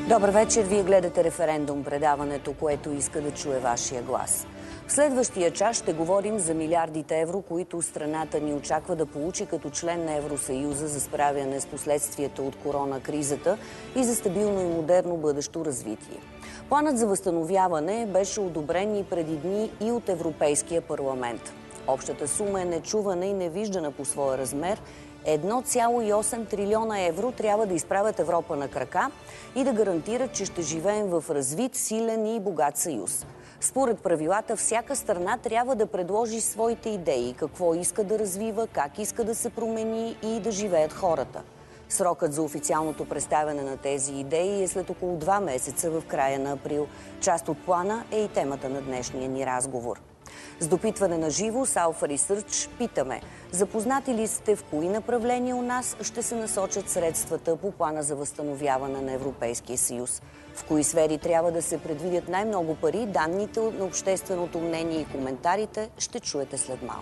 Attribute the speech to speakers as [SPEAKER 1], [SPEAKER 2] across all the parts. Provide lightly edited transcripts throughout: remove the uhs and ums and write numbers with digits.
[SPEAKER 1] Добър вечер, вие гледате Референдум, предаването, което иска да чуе вашия глас. В следващия час ще говорим за милиардите евро, които страната ни очаква да получи като член на Евросъюза за справяне с последствията от коронакризата и за стабилно и модерно бъдещо развитие. Планът за възстановяване беше одобрен и преди дни и от Европейския парламент. Общата сума е нечувана и невиждана по своя размер. 1,8 трилиона евро трябва да изправят Европа на крака и да гарантират, че ще живеем в развит, силен и богат съюз. Според правилата, всяка страна трябва да предложи своите идеи, какво иска да развива, как иска да се промени и да живеят хората. Срокът за официалното представяне на тези идеи е след около 2 месеца в края на април. Част от плана е и темата на днешния ни разговор. С допитване на живо с Alpha Research питаме: запознати ли сте в кои направления у нас ще се насочат средствата по плана за възстановяване на Европейския съюз? В кои сфери трябва да се предвидят най-много пари? Данните на общественото мнение и коментарите ще чуете след малко.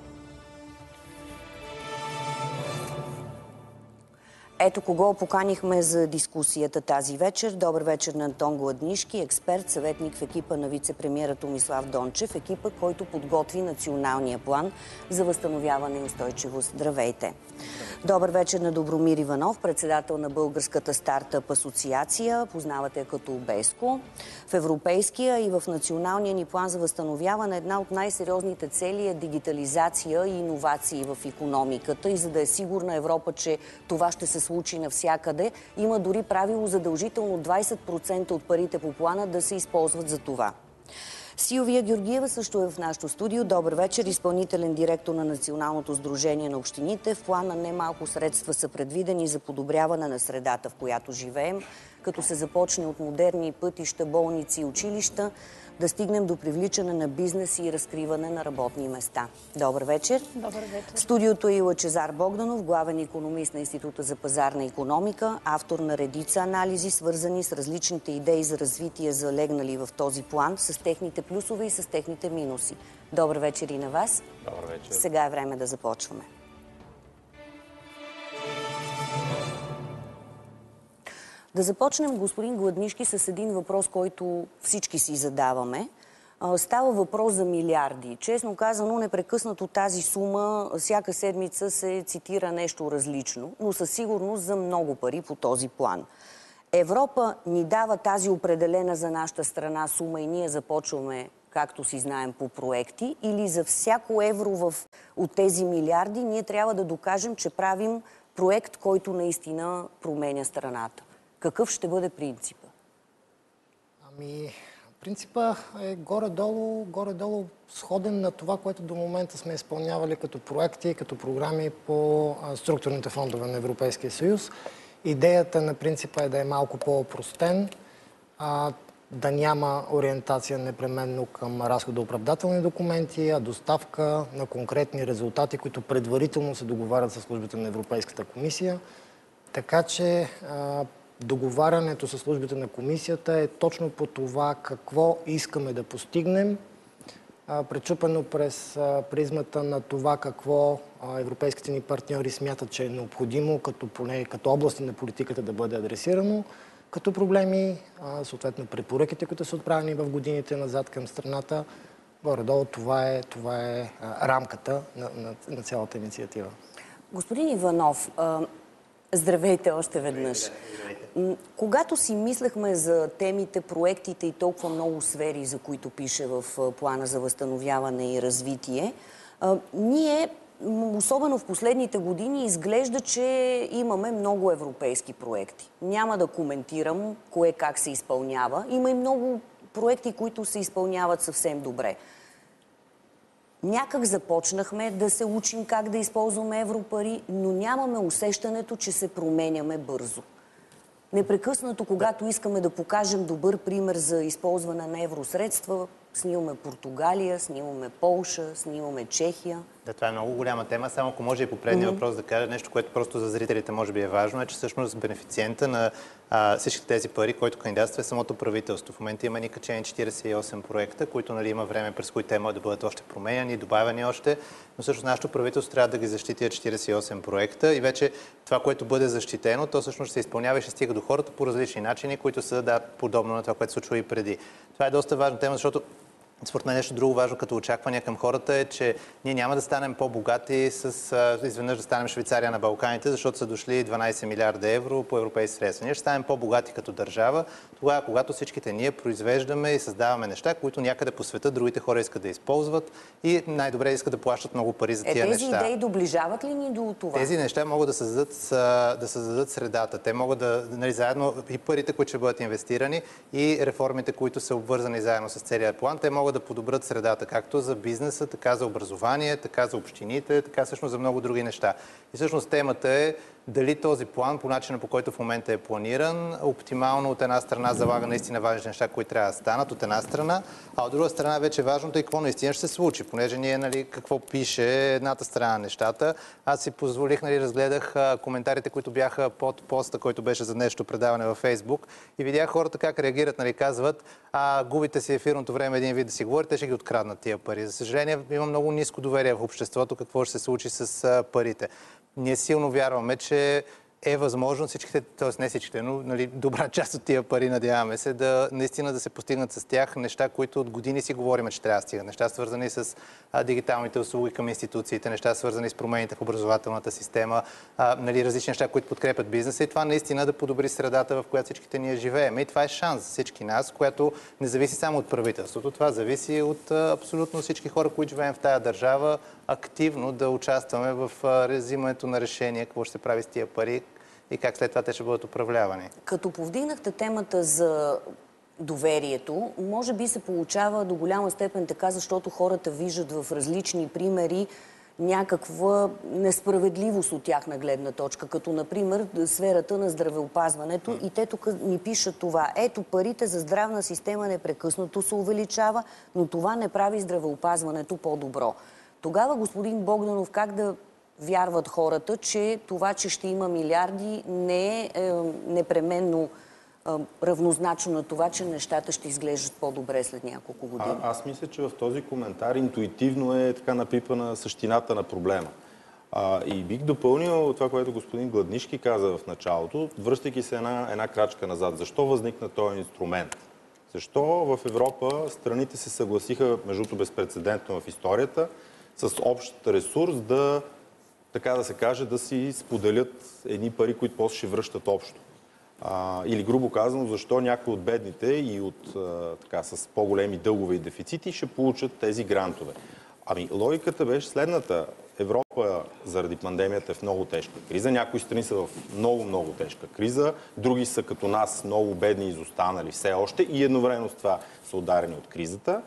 [SPEAKER 1] Ето кого поканихме за дискусията тази вечер. Добър вечер на Антон Гладнишки, експерт, съветник в екипа на вице-премиера Томислав Дончев, екипа, който подготви националния план за възстановяване и устойчивост. Здравейте! Добър вечер на Добромир Иванов, председател на Българската стартъп асоциация, познавате като БЕСКО. В европейския и в националния ни план за възстановяване една от най-сериозните цели е дигитализация и иновации в икономиката. И за да е сигурна Европа, че това ще се случи навсякъде, има дори правило задължително 20% от парите по плана да се използват за това. Силвия Георгиева също е в нашото студио. Добър вечер, изпълнителен директор на Националното сдружение на общините. В плана немалко средства са предвидени за подобряване на средата, в която живеем, като се започне от модерни пътища, болници и училища, да стигнем до привличане на бизнес и разкриване на работни места. Добър вечер.
[SPEAKER 2] Добър вечер.
[SPEAKER 1] Студиото е и Лъчезар Богданов, главен икономист на Института за пазарна икономика, автор на редица анализи, свързани с различните идеи за развитие, залегнали в този план, с техните плюсове и с техните минуси. Добър вечер и на вас.
[SPEAKER 3] Добър вечер.
[SPEAKER 1] Сега е време да започваме. Да започнем, господин Гладнишки, с един въпрос, който всички си задаваме. Става въпрос за милиарди. Честно казано, непрекъснато тази сума всяка седмица се цитира нещо различно, но със сигурност за много пари по този план. Европа ни дава тази определена за нашата страна сума и ние започваме, както си знаем, по проекти, или за всяко евро от тези милиарди ние трябва да докажем, че правим проект, който наистина променя страната. Какъв ще бъде принципа?
[SPEAKER 4] Принципа е горе-долу сходен на това, което до момента сме изпълнявали като проекти, като програми по структурните фондове на Европейския съюз. Идеята на принципа е да е малко по-опростен, да няма ориентация непременно към разходооправдателни документи, а доставка на конкретни резултати, които предварително се договарят с службите на Европейската комисия. Така че договарянето с службите на комисията е точно по това какво искаме да постигнем, пречупено през призмата на това какво европейските ни партньори смятат, че е необходимо, като области на политиката да бъде адресирано, като проблеми, съответно препоръките, които са отправени в годините назад към страната. Горе-долу това е рамката на цялата инициатива.
[SPEAKER 1] Господин Иванов, здравейте още веднъж. Когато си мислехме за темите, проектите и толкова много сфери, за които пише в плана за възстановяване и развитие, ние, особено в последните години, изглежда, че имаме много европейски проекти. Няма да коментирам кое как се изпълнява. Има и много проекти, които се изпълняват съвсем добре. Някак започнахме да се учим как да използваме европари, но нямаме усещането, че се променяме бързо. Непрекъснато, когато искаме да покажем добър пример за използване на евросредства, снимаме Португалия, снимаме Полша, снимаме Чехия.
[SPEAKER 3] Да, това е много голяма тема. Само ако може и по предния въпрос да кажа нещо, което просто за зрителите може би е важно, е, че всъщност бенефициента на всички тези пари, които кандидатства е самото правителство. В момента има ни качени 48 проекта, които нали, има време, през които те могат да бъдат още променяни, добавени още, но всъщност нашето правителство трябва да ги защити 48 проекта и вече това, което бъде защитено, то всъщност ще се изпълнява и ще стига до хората по различни начини, които са подобно на това, което се случва и преди. Това е доста важна тема, защото според мен нещо друго важно като очакване към хората е, че ние няма да станем по-богати с изведнъж да станем Швейцария на Балканите, защото са дошли 12 милиарда евро по европейски средства. Ние ще станем по-богати като държава, тогава когато всичките ние произвеждаме и създаваме неща, които някъде по света другите хора искат да използват и най-добре искат да плащат много пари за тия неща.
[SPEAKER 1] Тези идеи доближават ли ни до това?
[SPEAKER 3] Тези неща могат да създадат средата. Те могат да, нали, заедно и парите, които ще бъдат инвестирани и реформите, които са обвързани заедно с целия план, те могат да подобрят средата, както за бизнеса, така за образование, така за общините, така всъщност за много други неща. И всъщност темата е дали този план, по начина по който в момента е планиран, оптимално от една страна залага наистина важни неща, които трябва да станат от една страна, а от друга страна вече важното е какво наистина ще се случи, понеже ние, нали, какво пише едната страна на нещата. Аз си позволих, нали, разгледах коментарите, които бяха под поста, който беше за днешното предаване във Фейсбук и видях хората как реагират, нали, казват, губите си ефирното време един вид да си говорите, ще ги откраднат тия пари. За съжаление, има много ниско доверие в обществото, какво ще се случи с парите. Ние силно вярваме, че е възможно всичките, т.е. не всичките, но нали, добра част от тия пари, надяваме се, да наистина да се постигнат с тях неща, които от години си говорим, че трябва да стигат. Неща свързани с дигиталните услуги към институциите, неща свързани с промените в образователната система, нали, различни неща, които подкрепят бизнеса и това наистина да подобри средата, в която всичките ние живеем. И това е шанс за всички нас, което не зависи само от правителството, това зависи от абсолютно всички хора, които живеем в тая държава, активно да участваме в взимането на решения, какво ще се прави с тия пари и как след това те ще бъдат управлявани.
[SPEAKER 1] Като повдигнахте темата за доверието, може би се получава до голяма степен така, защото хората виждат в различни примери някаква несправедливост от тяхна гледна точка, като например сферата на здравеопазването и те тук ни пишат това. Ето, парите за здравна система непрекъснато се увеличава, но това не прави здравеопазването по-добро. Тогава, господин Богданов, как да вярват хората, че това, че ще има милиарди, не е непременно равнозначно на това, че нещата ще изглеждат по-добре след няколко години?
[SPEAKER 2] Аз мисля, че в този коментар интуитивно е така напипана същината на проблема. И бих допълнил това, което господин Гладнишки каза в началото, връщайки се една крачка назад. Защо възникна този инструмент? Защо в Европа страните се съгласиха, между безпрецедентно в историята, с общ ресурс да, така да се каже, да си споделят едни пари, които после ще връщат общо. Или грубо казано, защо някои от бедните и от така, с по-големи дългове и дефицити ще получат тези грантове. Ами логиката беше следната. Европа заради пандемията е в много тежка криза. Някои страни са в много тежка криза. Други са като нас много бедни и изостанали все още и едновременно с това са ударени от кризата.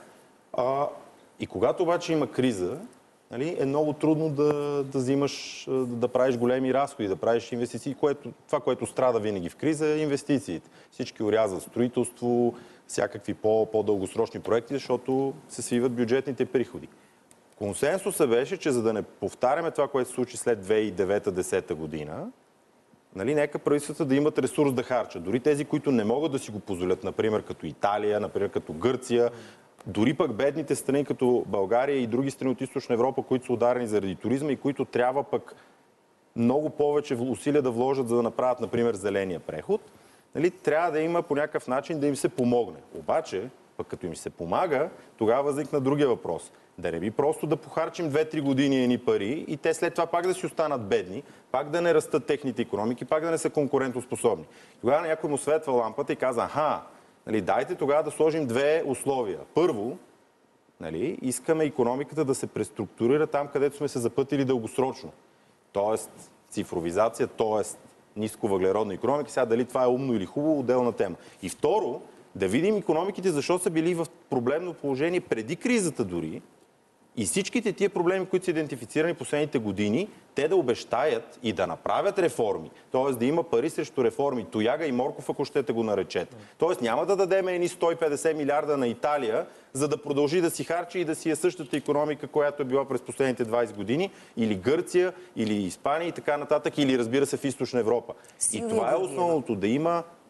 [SPEAKER 2] И когато обаче има криза, нали, е много трудно да взимаш, да правиш големи разходи, да правиш инвестиции. Това, което страда винаги в криза, е инвестициите. Всички орязват строителство, всякакви по-дългосрочни проекти, защото се свиват бюджетните приходи. Консенсусът беше, че за да не повтаряме това, което се случи след 2009-2010 година, нали, нека правителствата да имат ресурс да харчат. Дори тези, които не могат да си го позволят, например като Италия, например като Гърция, дори пък бедните страни като България и други страни от Източна Европа, които са ударени заради туризма и които трябва пък много повече усилия да вложат, за да направят, например, зеления преход, нали, трябва да има по някакъв начин да им се помогне. Обаче, пък като им се помага, тогава възникна другия въпрос. Да не би просто да похарчим 2-3 години едни пари и те след това пак да си останат бедни, пак да не растат техните икономики, пак да не са конкурентоспособни. Тогава някой му светва лампата и каза, нали, дайте тогава да сложим две условия. Първо, нали, искаме икономиката да се преструктурира там, където сме се запътили дългосрочно. Тоест цифровизация, тоест нисковъглеродна икономика. Сега дали това е умно или хубаво, отделна тема. И второ, да видим икономиките, защо са били в проблемно положение преди кризата дори. И всичките тия проблеми, които са идентифицирани последните години, те да обещаят и да направят реформи. Тоест да има пари срещу реформи. Тояга и морков, ако щете го наречете. Тоест няма да дадем едни 150 милиарда на Италия, за да продължи да си харчи и да си е същата икономика, която е била през последните 20 години. Или Гърция, или Испания и така нататък. Или разбира се в Източна Европа. И това е основното. Да има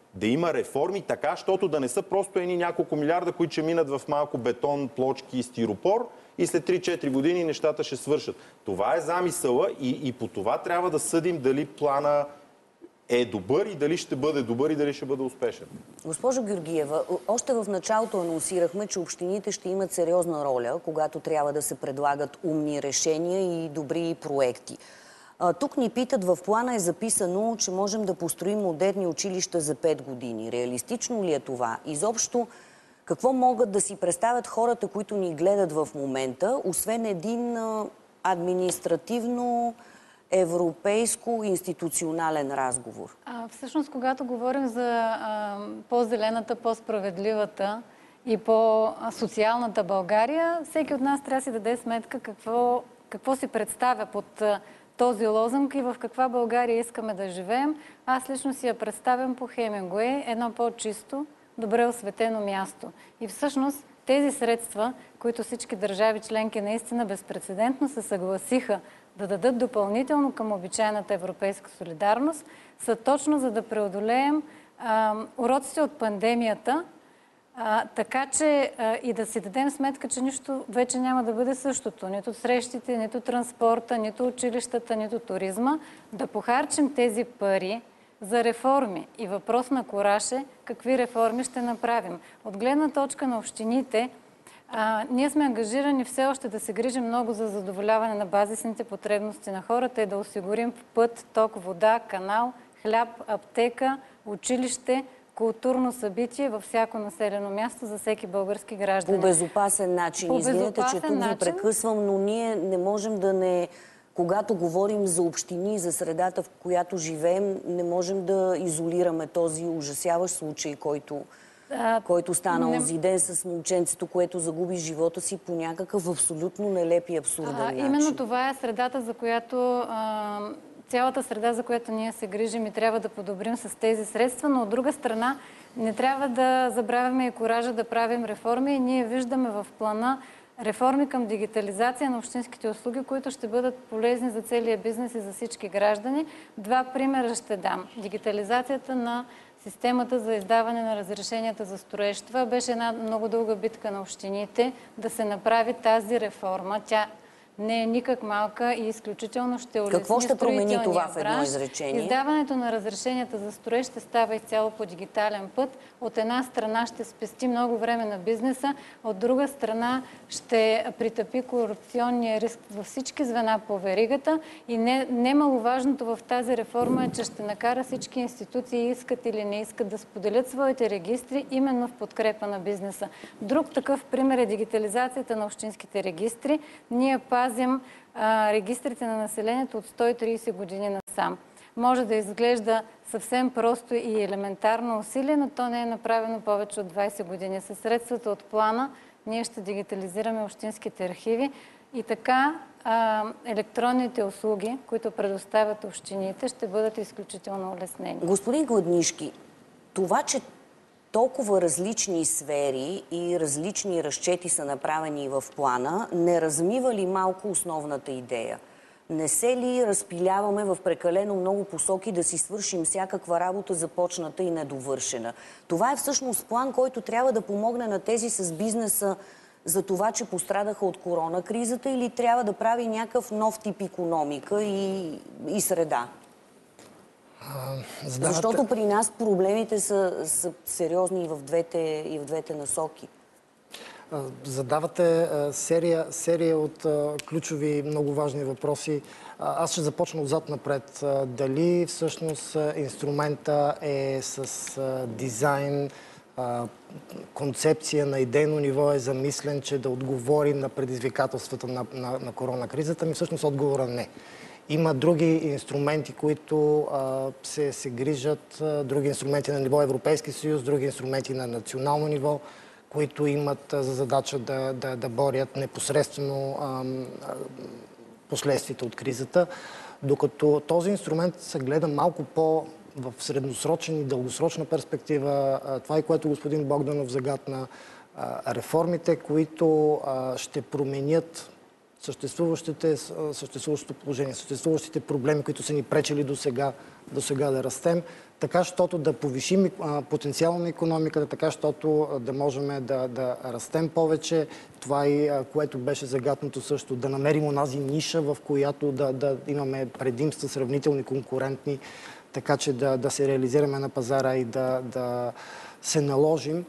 [SPEAKER 2] Да има реформи така, защото да не са просто едни няколко милиарда, които ще минат в малко бетон, плочки и стиропор и след 3-4 години нещата ще свършат. Това е замисъла и по това трябва да съдим дали плана е добър и дали ще бъде добър и дали ще бъде успешен.
[SPEAKER 1] Госпожо Георгиева, още в началото анонсирахме, че общините ще имат сериозна роля, когато трябва да се предлагат умни решения и добри проекти. Тук ни питат, в плана е записано, че можем да построим модерни училища за 5 години. Реалистично ли е това? Изобщо, какво могат да си представят хората, които ни гледат в момента, освен един административно европейско институционален разговор?
[SPEAKER 5] Всъщност, когато говорим за по-зелената, по-справедливата и по-социалната България, всеки от нас трябва да си даде сметка какво си представя под този лозунг и в каква България искаме да живеем. Аз лично си я представям по Хемингуей, едно по-чисто, добре осветено място. И всъщност тези средства, които всички държави членки наистина безпрецедентно се съгласиха да дадат допълнително към обичайната европейска солидарност, са точно за да преодолеем уроците от пандемията, така че и да си дадем сметка, че нищо вече няма да бъде същото. Нито срещите, нито транспорта, нито училищата, нито туризма. Да похарчим тези пари за реформи. И въпрос на кураж е какви реформи ще направим. От гледна точка на общините, ние сме ангажирани все още да се грижим много за задоволяване на базисните потребности на хората и да осигурим път, ток, вода, канал, хляб, аптека, училище, културно събитие във всяко населено място за всеки български гражданин.
[SPEAKER 1] По безопасен начин. Извинете, че тук ви прекъсвам, но ние не можем да не... Когато говорим за общини, за средата, в която живеем, не можем да изолираме този ужасяващ случай, който стана онзи ден с момченцето, което загуби живота си по някакъв абсолютно нелеп и абсурден начин.
[SPEAKER 5] Именно това е средата, за която... цялата среда, за която ние се грижим и трябва да подобрим с тези средства, но от друга страна не трябва да забравяме и куража да правим реформи. И ние виждаме в плана реформи към дигитализация на общинските услуги, които ще бъдат полезни за целия бизнес и за всички граждани. Два примера ще дам. Дигитализацията на системата за издаване на разрешенията за строеж. Това беше една много дълга битка на общините да се направи тази реформа. Тя не е никак малка и изключително ще улесни
[SPEAKER 1] Какво ще промени това в едно
[SPEAKER 5] бранш.
[SPEAKER 1] изречение?
[SPEAKER 5] Издаването на разрешенията за строеж ще става изцяло по дигитален път. От една страна ще спести много време на бизнеса, от друга страна ще притъпи корупционния риск във всички звена по веригата и немаловажното в тази реформа е, че ще накара всички институции, искат или не искат, да споделят своите регистри именно в подкрепа на бизнеса. Друг такъв пример е дигитализацията на общинските регистри. Ние пазим регистрите на населението от 130 години насам. Може да изглежда съвсем просто и елементарно усилие, но то не е направено повече от 20 години. Със средствата от плана ние ще дигитализираме общинските архиви и така електронните услуги, които предоставят общините, ще бъдат изключително улеснени.
[SPEAKER 1] Господин Гладнишки, това, че толкова различни сфери и различни разчети са направени в плана, не размива ли малко основната идея? Не се ли разпиляваме в прекалено много посоки да си свършим всякаква работа, започната и недовършена? Това е всъщност план, който трябва да помогне на тези с бизнеса за това, че пострадаха от корона кризата, или трябва да прави някакъв нов тип икономика и среда? Защото при нас проблемите са сериозни и в двете насоки.
[SPEAKER 4] Задавате серия от ключови, много важни въпроси. Аз ще започна отзад напред. Дали всъщност инструмента е с дизайн, концепция на идейно ниво е замислен, че да отговори на предизвикателствата на корона кризата? Ми всъщност отговора не. Има други инструменти, които се грижат, други инструменти на ниво Европейски съюз, други инструменти на национално ниво, които имат за задача да борят непосредствено последствията от кризата. Докато този инструмент се гледа малко в средносрочен и дългосрочна перспектива, това е което господин Богданов загатна, реформите, които ще променят съществуващото положение, съществуващите проблеми, които са ни пречили до сега да растем, така щото да повишим потенциала на икономиката, така щото да можем да растем повече. Това и което беше загатнато също, да намерим онази ниша, в която да имаме предимства сравнителни, конкурентни, така че да се реализираме на пазара и да се наложим.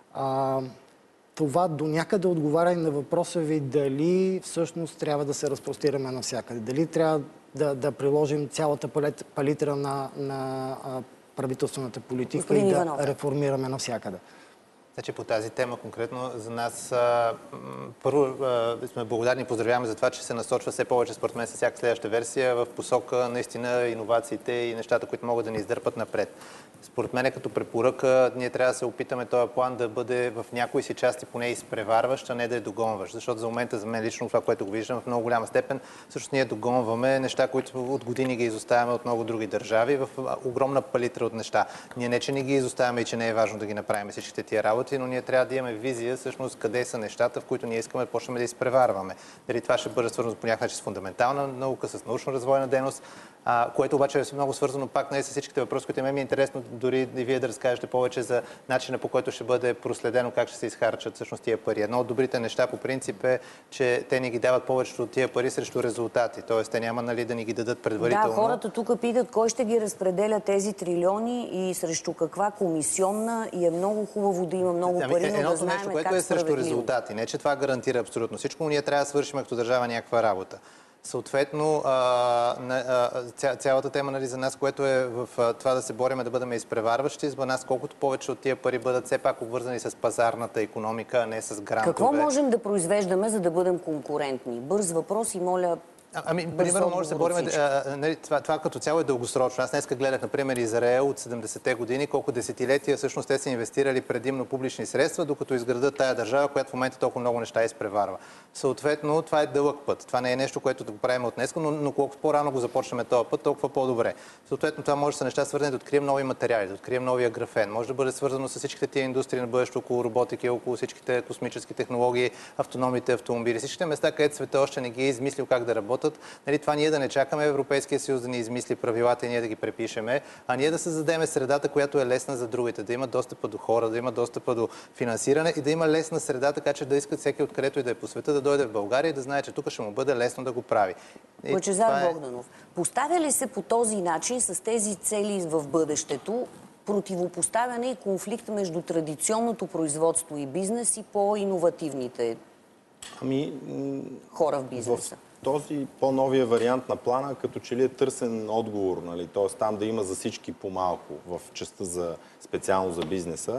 [SPEAKER 4] Това до някъде отговаря и на въпроса ви дали всъщност трябва да се разпростираме навсякъде. Дали трябва да приложим цялата палитра на правителствената политика и да реформираме навсякъде.
[SPEAKER 3] Значи по тази тема конкретно за нас първо сме благодарни и поздравяваме за това, че се насочва все повече според мен с всяка следваща версия в посока наистина иновациите и нещата, които могат да ни издърпат напред. Според мен като препоръка ние трябва да се опитаме този план да бъде в някои си части поне изпреварващ, а не да я догонващ. Защото за момента за мен лично това, което го виждам в много голяма степен, всъщност ние догонваме неща, които от години ги изоставяме от много други държави в огромна палитра от неща. Ние не, че не ги изоставяме и че не е важно да ги направим всичките тия работи, но ние трябва да имаме визия всъщност къде са нещата, в които ние искаме да почнем да изпреварваме. Дали това ще бъде свързано по някакъв начин с фундаментална наука, с научно-развойна дейност, което обаче е много свързано пак с всичките въпроси, които ми е интересно дори и вие да разкажете повече за начина, по който ще бъде проследено как ще се изхарчат всъщност тия пари. Едно от добрите неща по принцип е, че те ни ги дават повечето от тия пари срещу резултати. Тоест те няма да ни ги дадат предварително.
[SPEAKER 1] Да, хората тук питат кой ще ги разпределя тези трилиони и срещу каква комисионна и е много хубаво да има много пари, но да знаем
[SPEAKER 3] нещо, което
[SPEAKER 1] как
[SPEAKER 3] е срещу
[SPEAKER 1] справедливо.
[SPEAKER 3] резултати. Не, че това гарантира абсолютно всичко, но ние трябва да свършим като държава някаква работа. Съответно, цялата тема за нас, което е в това да се бориме да бъдем изпреварващи, за нас колкото повече от тия пари бъдат все пак обвързани с пазарната икономика, а не с грантове.
[SPEAKER 1] Какво можем да произвеждаме, за да бъдем конкурентни? Бърз въпрос и моля...
[SPEAKER 3] Примерно може да се борим, това като цяло е дългосрочно. Аз днеска гледах, например, Израел от 70-те години, колко десетилетия всъщност те са инвестирали предимно публични средства, докато изградат тая държава, която в момента толкова много неща изпреварва. Съответно, това е дълъг път. Това не е нещо, което да го правим от днеска, но колкото по-рано го започнем този път, толкова по-добре. Съответно, това може да са неща свързани да открием нови материали, да открием новия графен. Може да бъде свързано с всичките тия индустрии на бъдещето, около роботики, около всичките космически технологии, автономните автомобили. Всичките места, където света още не ги е измислил как да работят. Това ние да не чакаме Европейския съюз да ни измисли правилата и ние да ги препишеме, а ние да създадем средата, която е лесна за другите, да има достъпа до хора, да има достъпа до финансиране и да има лесна среда, така че да искат всеки откъдето и да е по света да дойде в България и да знае, че тук ще му бъде лесно да го прави.
[SPEAKER 1] Лъчезар Богданов, поставя ли се по този начин с тези цели в бъдещето противопоставяне и конфликт между традиционното производство и бизнес и по-иновативните хора в бизнеса?
[SPEAKER 2] Този по-новия вариант на плана, като че ли е търсен отговор, нали? Т.е. там да има за всички по-малко в частта специално за бизнеса.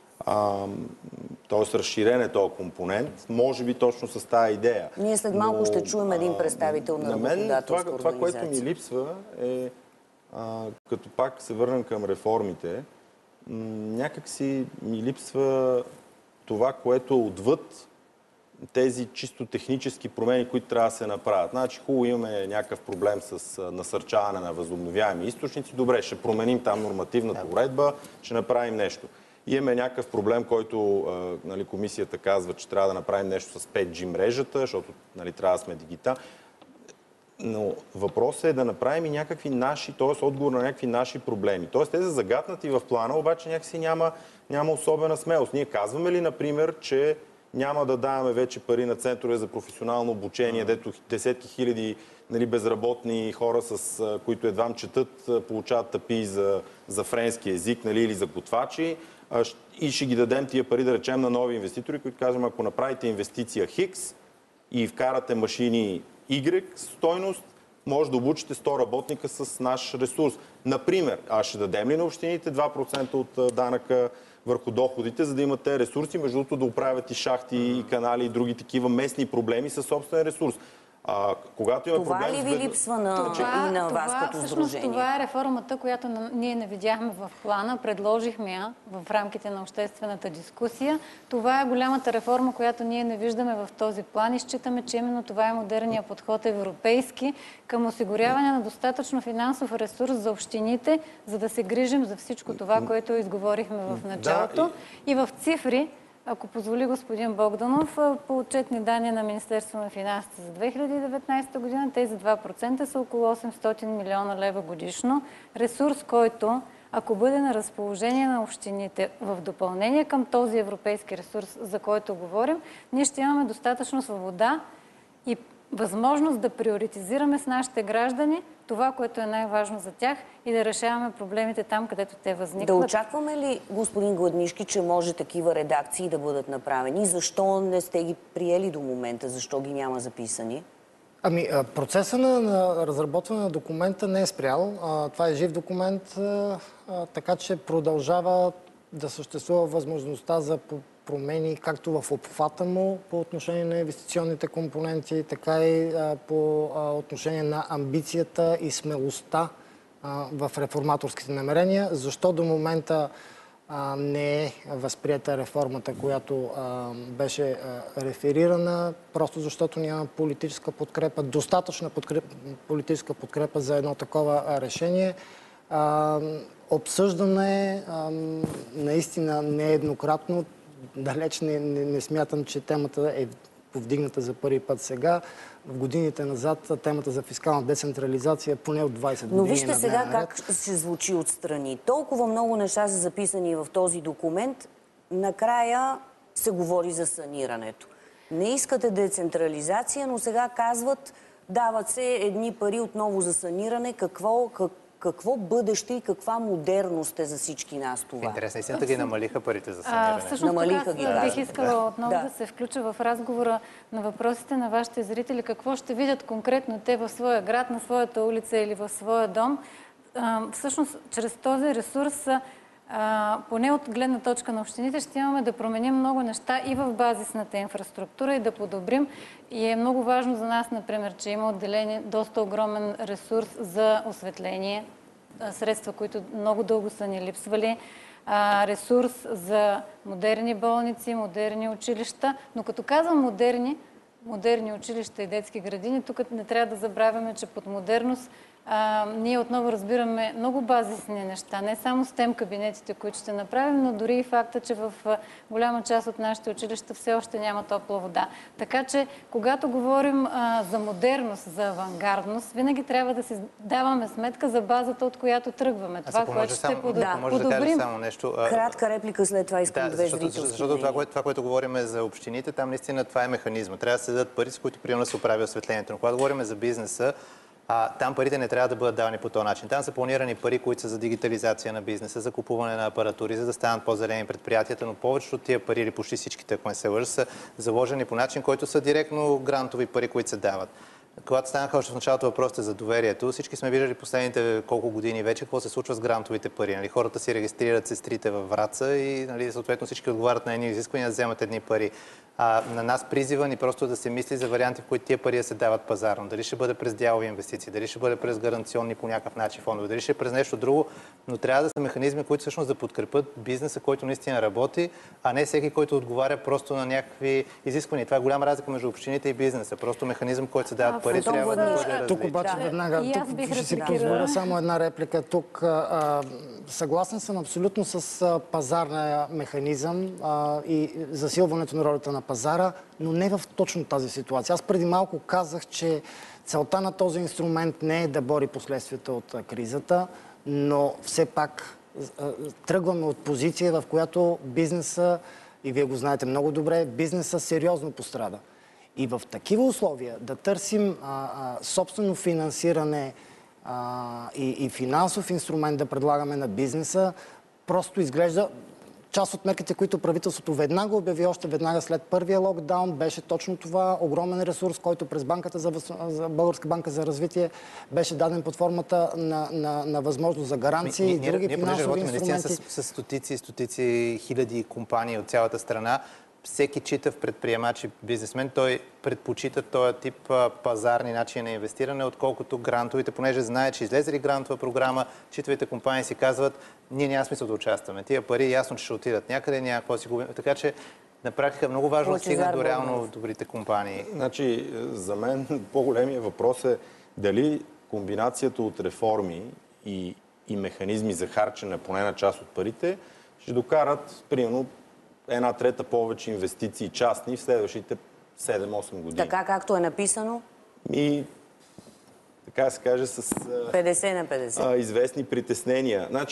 [SPEAKER 2] Т.е. разширен е този компонент, може би точно с тази идея.
[SPEAKER 1] Ние след малко ще чуем един представител на работодателска организация.
[SPEAKER 2] Това, което ми липсва е, като пак се върнем към реформите, някак си ми липсва това, което отвъд тези чисто технически промени, които трябва да се направят. Значи хубаво имаме някакъв проблем с насърчаване на възобновяеми източници. Добре, ще променим там нормативната уредба, ще направим нещо. Имаме някакъв проблем, който комисията казва, че трябва да направим нещо с 5G мрежата, защото трябва да сме дигитални. Но въпросът е да направим и някакви наши, т.е. отговор на някакви наши проблеми. Т.е. те са загатнати в плана, обаче някакси няма особена смелост. Ние казваме ли, например, че няма да даваме вече пари на центрове за професионално обучение, дето десетки хиляди безработни хора, които едвам четат, получават тапи за френски език или за готвачи и ще ги дадем тия пари, да речем, на нови инвеститори, които кажем, ако направите инвестиция Хикс и вкарате машини Y стойност, може да обучите 100 работника с наш ресурс. Например, ще дадем ли на общините 2% от данъка върху доходите, за да имат те ресурси, между другото да оправят и шахти, и канали, и други такива местни проблеми със собствен ресурс. Когато има
[SPEAKER 1] това
[SPEAKER 2] проблем,
[SPEAKER 1] ли ви липсва и на вас като сдружение?
[SPEAKER 5] Това е реформата, която ние не видяхме в плана. Предложихме я в рамките на обществената дискусия. Това е голямата реформа, която ние не виждаме в този план и считаме, че именно това е модерният подход европейски към осигуряване на достатъчно финансов ресурс за общините, за да се грижим за всичко това, което изговорихме в началото. И в цифри, ако позволи господин Богданов, по отчетни данни на Министерство на финансите за 2019 година, тези 2% са около 800 милиона лева годишно. Ресурс, който ако бъде на разположение на общините в допълнение към този европейски ресурс, за който говорим, ние ще имаме достатъчно свобода и възможност да приоритизираме с нашите граждани това, което е най-важно за тях и да решаваме проблемите там, където те възникват.
[SPEAKER 1] Да очакваме ли, господин Гладнишки, че може такива редакции да бъдат направени? Защо не сте ги приели до момента? Защо ги няма записани?
[SPEAKER 4] Процесът на разработване на документа не е спрял. Това е жив документ, така че продължава да съществува възможността за промени както в обхвата му по отношение на инвестиционните компоненти, така и по отношение на амбицията и смелостта в реформаторските намерения. Защо до момента не е възприета реформата, която беше реферирана, просто защото няма политическа подкрепа, достатъчна политическа подкрепа за едно такова решение. Обсъждане наистина нееднократно. Далеч не смятам, че темата е повдигната за първи път сега. В годините назад темата за фискална децентрализация поне от 20 години.
[SPEAKER 1] Но вижте сега как се звучи отстрани. Толкова много неща са записани в този документ. Накрая се говори за санирането. Не искате децентрализация, но сега казват, дават се едни пари отново за саниране. Какво бъдеще и каква модерност е за всички нас това?
[SPEAKER 3] Интересно, истината ги намалиха парите за саниране.
[SPEAKER 5] Всъщност бих искала отново да се включа в разговора на въпросите на вашите зрители. Какво ще видят конкретно те в своя град, на своята улица или в своя дом? Всъщност, чрез този ресурс, поне от гледна точка на общините, ще имаме да променим много неща и в базисната инфраструктура и да подобрим. И е много важно за нас, например, че има отделение доста огромен ресурс за осветление, средства, които много дълго са ни липсвали, ресурс за модерни болници, модерни училища. Но като казвам модерни училища и детски градини, тук не трябва да забравяме, че под модерност ние отново разбираме много базисни неща. Не само STEM кабинетите, които ще направим, но дори и факта, че в голяма част от нашите училища все още няма топла вода. Така че, когато говорим за модерност, за авангардност, винаги трябва да си даваме сметка за базата, от която тръгваме. Това, което ще подобрим.
[SPEAKER 1] Кратка реплика, след това искам две зрителски.
[SPEAKER 3] Защото това, което говорим за общините, там наистина това е механизма. Трябва да се дадат пари, с които примерно се оправи осветлението. Но когато говорим за бизнеса, там парите не трябва да бъдат давани по този начин. Там са планирани пари, които са за дигитализация на бизнеса, за купуване на апаратури, за да станат по-зелени предприятията, но повечето от тия пари, или почти всичките, ако не се лъжа, са заложени по начин, който са директно грантови пари, които се дават. Когато станаха още в началото въпросите за доверието, всички сме виждали последните колко години вече какво се случва с грантовите пари. Нали? Хората си регистрират сестрите във Враца и съответно всички отговарят на едни изисквания да вземат едни пари. На нас призива ни просто да се мисли за варианти, в които тия пари да се дават пазарно. Дали ще бъде през дялови инвестиции, дали ще бъде през гаранционни по някакъв начин фондове, дали ще е през нещо друго, но трябва да са механизми, които всъщност да подкрепят бизнеса, който наистина работи, а не всеки, който отговаря просто на някакви изисквания. Това е голяма разлика между общините и бизнеса. Просто механизъм, който се дават пари, трябва да бъде различен.
[SPEAKER 4] Тук обаче веднага, ще си позволя само една реплика. Тук съгласен съм абсолютно с пазарния механизъм и засилването на ролята на пазара, но не в точно тази ситуация. Аз преди малко казах, че целта на този инструмент не е да бори последствията от кризата, но все пак тръгваме от позиция, в която бизнеса, и вие го знаете много добре, бизнеса сериозно пострада. И в такива условия да търсим собствено финансиране и финансов инструмент да предлагаме на бизнеса, просто изглежда. Част от мерките, които правителството веднага обяви, още веднага след първия локдаун, беше точно това огромен ресурс, който през Българска банка за развитие беше даден под формата на възможност за гаранции и други финансови инструменти.
[SPEAKER 3] С стотици и стотици хиляди компании от цялата страна. Всеки читав предприемач и бизнесмен, той предпочита този тип пазарни начини на инвестиране, отколкото грантовите, понеже знае, че излезе ли грантова програма, читавите компании си казват, ние няма смисъл да участваме. Тия пари ясно, че ще отидат някъде, няма какво си губим. Така че на практика много важно да стигнат до реално добрите компании.
[SPEAKER 2] Значи, за мен по-големия въпрос е дали комбинацията от реформи и механизми за харчене поне на част от парите ще докарат, примерно, 1/3 повече инвестиции частни в следващите 7-8 години.
[SPEAKER 1] Така както е написано?
[SPEAKER 2] И така се каже с
[SPEAKER 1] 50 на 50.
[SPEAKER 2] Известни притеснения. Значи,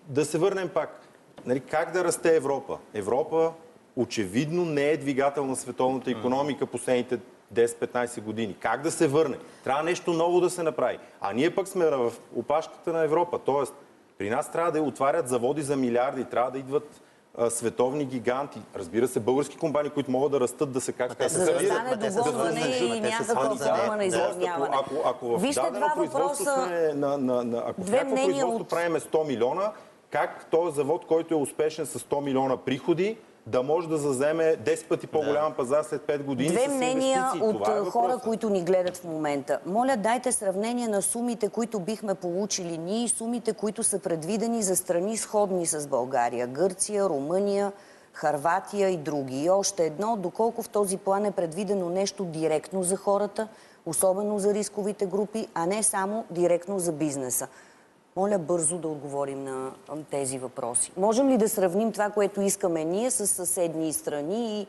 [SPEAKER 2] да се върнем пак. Нали, как да расте Европа? Европа очевидно не е двигател на световната икономика последните 10-15 години. Как да се върне? Трябва нещо ново да се направи. А ние пък сме в опашката на Европа. Тоест, при нас трябва да отварят заводи за милиарди, трябва да идват световни гиганти. Разбира се, български компании, които могат да растат, да се
[SPEAKER 1] За да стане догонване и някаква форма на изравняване.
[SPEAKER 2] Ако в дадено производство сме ако в някакво производство правим 100 милиона, как този завод, който е успешен с 100 милиона приходи, да може да заземе 10 пъти по-голям пазар след 5 години с инвестиции?
[SPEAKER 1] Две мнения от хора, които ни гледат в момента. Моля, дайте сравнение на сумите, които бихме получили ние и сумите, които са предвидени за страни сходни с България. Гърция, Румъния, Хърватия и други. И още едно, доколко в този план е предвидено нещо директно за хората, особено за рисковите групи, а не само директно за бизнеса. Моля бързо да отговорим на тези въпроси. Можем ли да сравним това, което искаме ние с съседни страни и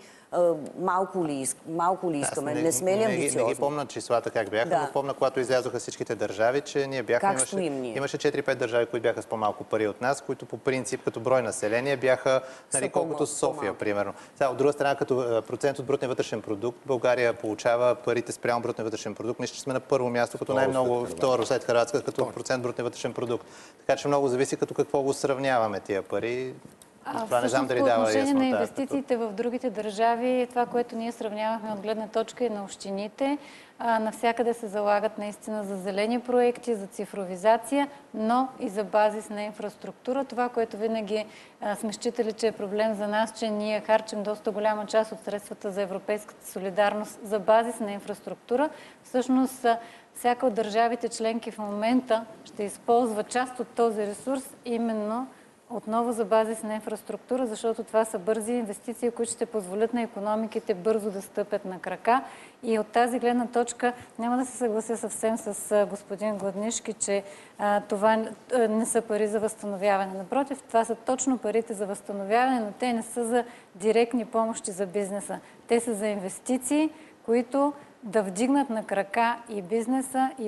[SPEAKER 1] малко ли искаме? Не сме ли амбициозни?
[SPEAKER 3] Не ги помня числата как бяха, но помня, когато излязоха всичките държави, че ние бяхме... Имаше 4-5 държави, които бяха с по-малко пари от нас, които по принцип, като брой население, бяха колкото София, примерно. От друга страна, като процент от брутния вътрешен продукт, България получава парите спрямо брутния вътрешен продукт. Ние ще сме на първо място, като най-много, второ след Хърватска, като процент брутния вътрешен продукт. Така че много зависи като какво го сравняваме тия пари. Това не знам дали дава яснота.
[SPEAKER 5] По отношение на инвестициите в другите държави, това, което ние сравнявахме от гледна точка и на общините, навсякъде се залагат наистина за зелени проекти, за цифровизация, но и за базисна инфраструктура. Това, което винаги сме считали, че е проблем за нас, че ние харчим доста голяма част от средствата за европейската солидарност за базисна инфраструктура. Всъщност, всяка от държавите членки в момента ще използва част от този ресурс именно отново за базисна инфраструктура, защото това са бързи инвестиции, които ще позволят на икономиките бързо да стъпят на крака. И от тази гледна точка няма да се съглася съвсем с господин Гладнишки, че това не са пари за възстановяване. Напротив, това са точно парите за възстановяване, но те не са за директни помощи за бизнеса. Те са за инвестиции, които да вдигнат на крака и бизнеса, и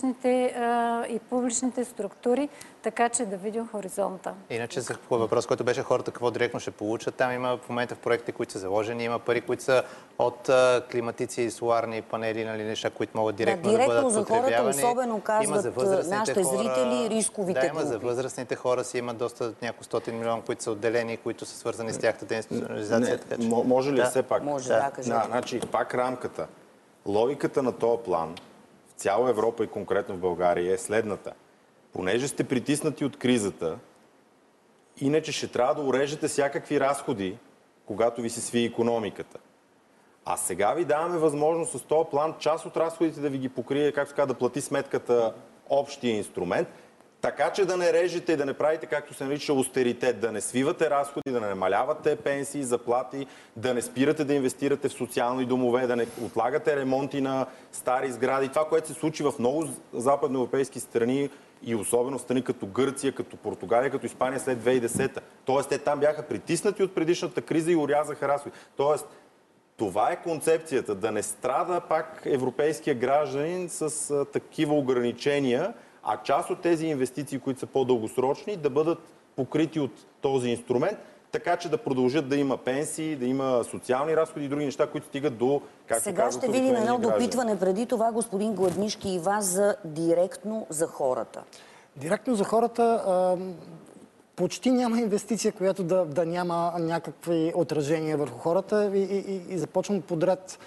[SPEAKER 5] публичните структури, така че да видим хоризонта.
[SPEAKER 3] Иначе за въпрос, който беше хората какво директно ще получат, там има в момента в проекти, които са заложени, има пари, които са от климатици и соларни панели, нали, неща, които могат директно да бъдат потребявани.
[SPEAKER 1] Директно за хората, особено казват нашите зрители, рисковите групи.
[SPEAKER 3] Да, има за възрастните хора си има доста няколко стотин милиона, които са отделени, които са свързани с тяхната деинституционализация.
[SPEAKER 2] Може ли все пак?
[SPEAKER 1] Може, да, кажете.
[SPEAKER 2] Значи, пак рамката. Логиката на този план в цяла Европа и конкретно в България е следната. Понеже сте притиснати от кризата, иначе ще трябва да урежете всякакви разходи, когато ви се свие икономиката. А сега ви даваме възможност с този план част от разходите да ви ги покрие, както така, да плати сметката общия инструмент, така че да не режете и да не правите, както се нарича, остеритет, да не свивате разходи, да не намалявате пенсии, заплати, да не спирате да инвестирате в социални домове, да не отлагате ремонти на стари сгради. Това, което се случи в много западноевропейски страни и особено в страни като Гърция, като Португалия, като Испания след 2010-та. Тоест, те там бяха притиснати от предишната криза и урязаха разходи. Тоест, това е концепцията, да не страда пак европейския гражданин с такива ограничения, а част от тези инвестиции, които са по-дългосрочни, да бъдат покрити от този инструмент, така че да продължат да има пенсии, да има социални разходи и други неща, които стигат до...
[SPEAKER 1] Сега ще видим едно допитване преди това, господин Гладнишки, и вас за директно за хората.
[SPEAKER 4] Директно за хората почти няма инвестиция, която да няма някакви отражения върху хората и започвам подред.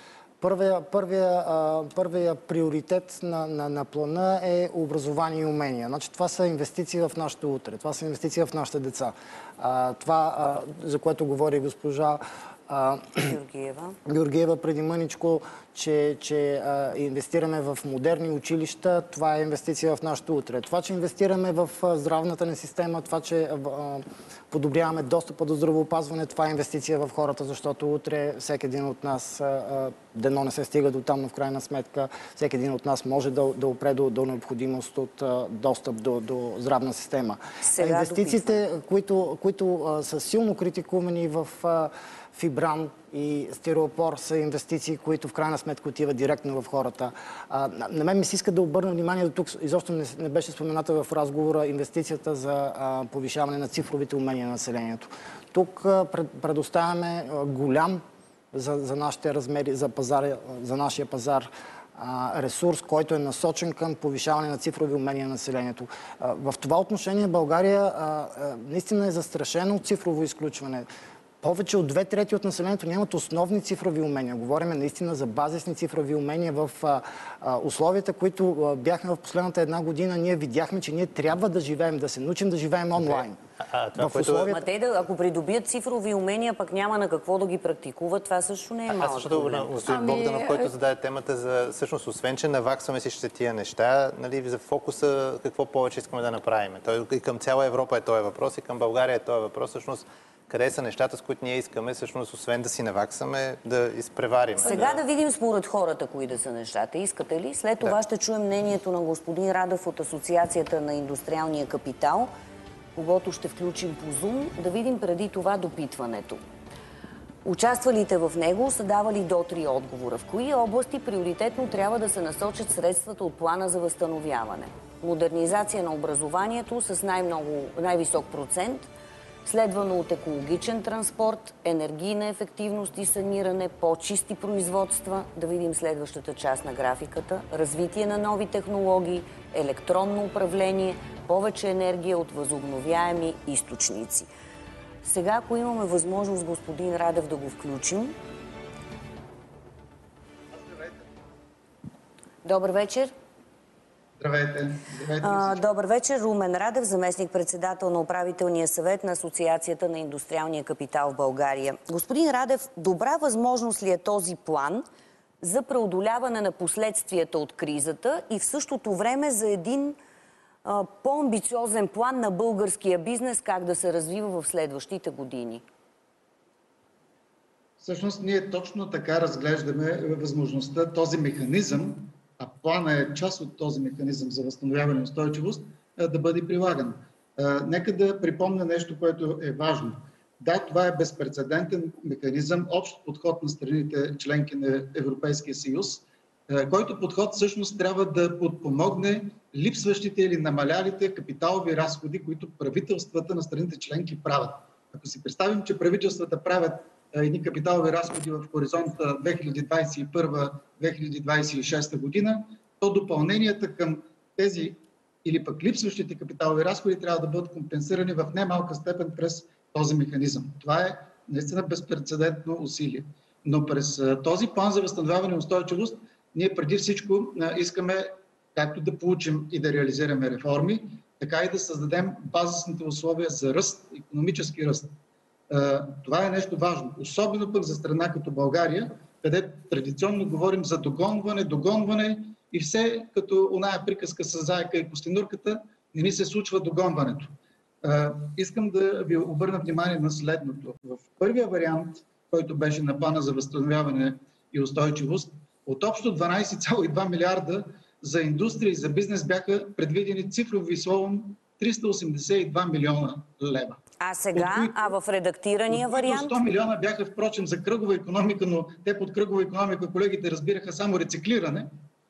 [SPEAKER 4] Първия приоритет на плана е образование и умения. Значи, това са инвестиции в нашето утре, това са инвестиции в нашите деца. Това, за което говори госпожа Георгиева преди мъничко, че инвестираме в модерни училища, това е инвестиция в нашето утре. Това, че инвестираме в здравната ни система, това, че подобряваме достъпа до здравеопазване, това е инвестиция в хората, защото утре всеки един от нас дано не се стига до там, но в крайна сметка всеки един от нас може да опре до необходимост от достъп до здравна система.
[SPEAKER 1] Сега
[SPEAKER 4] инвестициите, които са силно критикувани в фибран и стиропор, са инвестиции, които в крайна сметка отиват директно в хората. На мен ми се иска да обърна внимание, до тук изобщо не беше спомената в разговора инвестицията за повишаване на цифровите умения на населението. Тук предоставяме голям за нашите размери, за нашия пазар ресурс, който е насочен към повишаване на цифрови умения на населението. В това отношение България наистина е застрашена от цифрово изключване. Повече от 2/3 от населението нямат основни цифрови умения. Говорим наистина за базисни цифрови умения в условията, които бяхме в последната една година. Ние видяхме, че ние трябва да живеем, да се научим да живеем онлайн.
[SPEAKER 1] Ако придобият цифрови умения, пък няма на какво да ги практикуват, това също не е малък проблем.
[SPEAKER 3] Господин Богданов, който зададе темата за, всъщност, освен, че наваксваме всички тия неща, нали, за фокуса какво повече искаме да направим. Той и към цяла Европа е този въпрос, и към България е този въпрос. Всъщност, къде са нещата, с които ние искаме, всъщност, освен да си наваксаме, да изпреварим.
[SPEAKER 1] Сега да видим според хората, кои да са нещата. Искате ли? След това ще чуем мнението на господин Радев от Асоциацията на индустриалния капитал, когото ще включим по Zoom, да видим преди това допитването. Участвалите в него са давали до 3 отговора. В кои области приоритетно трябва да се насочат средствата от плана за възстановяване? Модернизация на образованието с най-висок процент, следвано от екологичен транспорт, енергийна ефективност и саниране, по-чисти производства, да видим следващата част на графиката, развитие на нови технологии, електронно управление, повече енергия от възобновяеми източници. Сега, ако имаме възможност, господин Радев, да го включим. Добър вечер.
[SPEAKER 6] Здравейте.
[SPEAKER 1] Добър вечер. Румен Радев, заместник-председател на управителния съвет на Асоциацията на индустриалния капитал в България. Господин Радев, добра възможност ли е този план за преодоляване на последствията от кризата и в същото време за един по-амбициозен план на българския бизнес, как да се развива в следващите години?
[SPEAKER 6] Всъщност ние точно така разглеждаме възможността този механизъм, а плана е част от този механизъм за възстановяване и устойчивост, да бъде прилаган. Нека да припомня нещо, което е важно. Да, това е безпрецедентен механизъм, общ подход на страните членки на Европейския съюз, който подход всъщност трябва да подпомогне липсващите или намалялите капиталови разходи, които правителствата на страните членки правят. Ако си представим, че правителствата правят едни капиталови разходи в хоризонта 2021-2026 година, то допълненията към тези или пък липсващите капиталови разходи трябва да бъдат компенсирани в немалка степен през този механизъм. Това е наистина безпрецедентно усилие. Но през този план за възстановяване и устойчивост ние преди всичко искаме както да получим и да реализираме реформи, така и да създадем базисните условия за ръст, икономически ръст. Това е нещо важно, особено пък за страна като България, където традиционно говорим за догонване и все като оная приказка с заека и костенурката, не ни се случва догонването. Искам да ви обърна внимание на следното. В първия вариант, който беше на плана за възстановяване и устойчивост, от общо 12,2 милиарда за индустрия и за бизнес бяха предвидени цифрови словом 382 милиона лева.
[SPEAKER 1] А сега, в редактирания вариант?
[SPEAKER 6] 100 милиона бяха, впрочем, за кръгова икономика, но те под кръгова икономика колегите разбираха само рециклиране,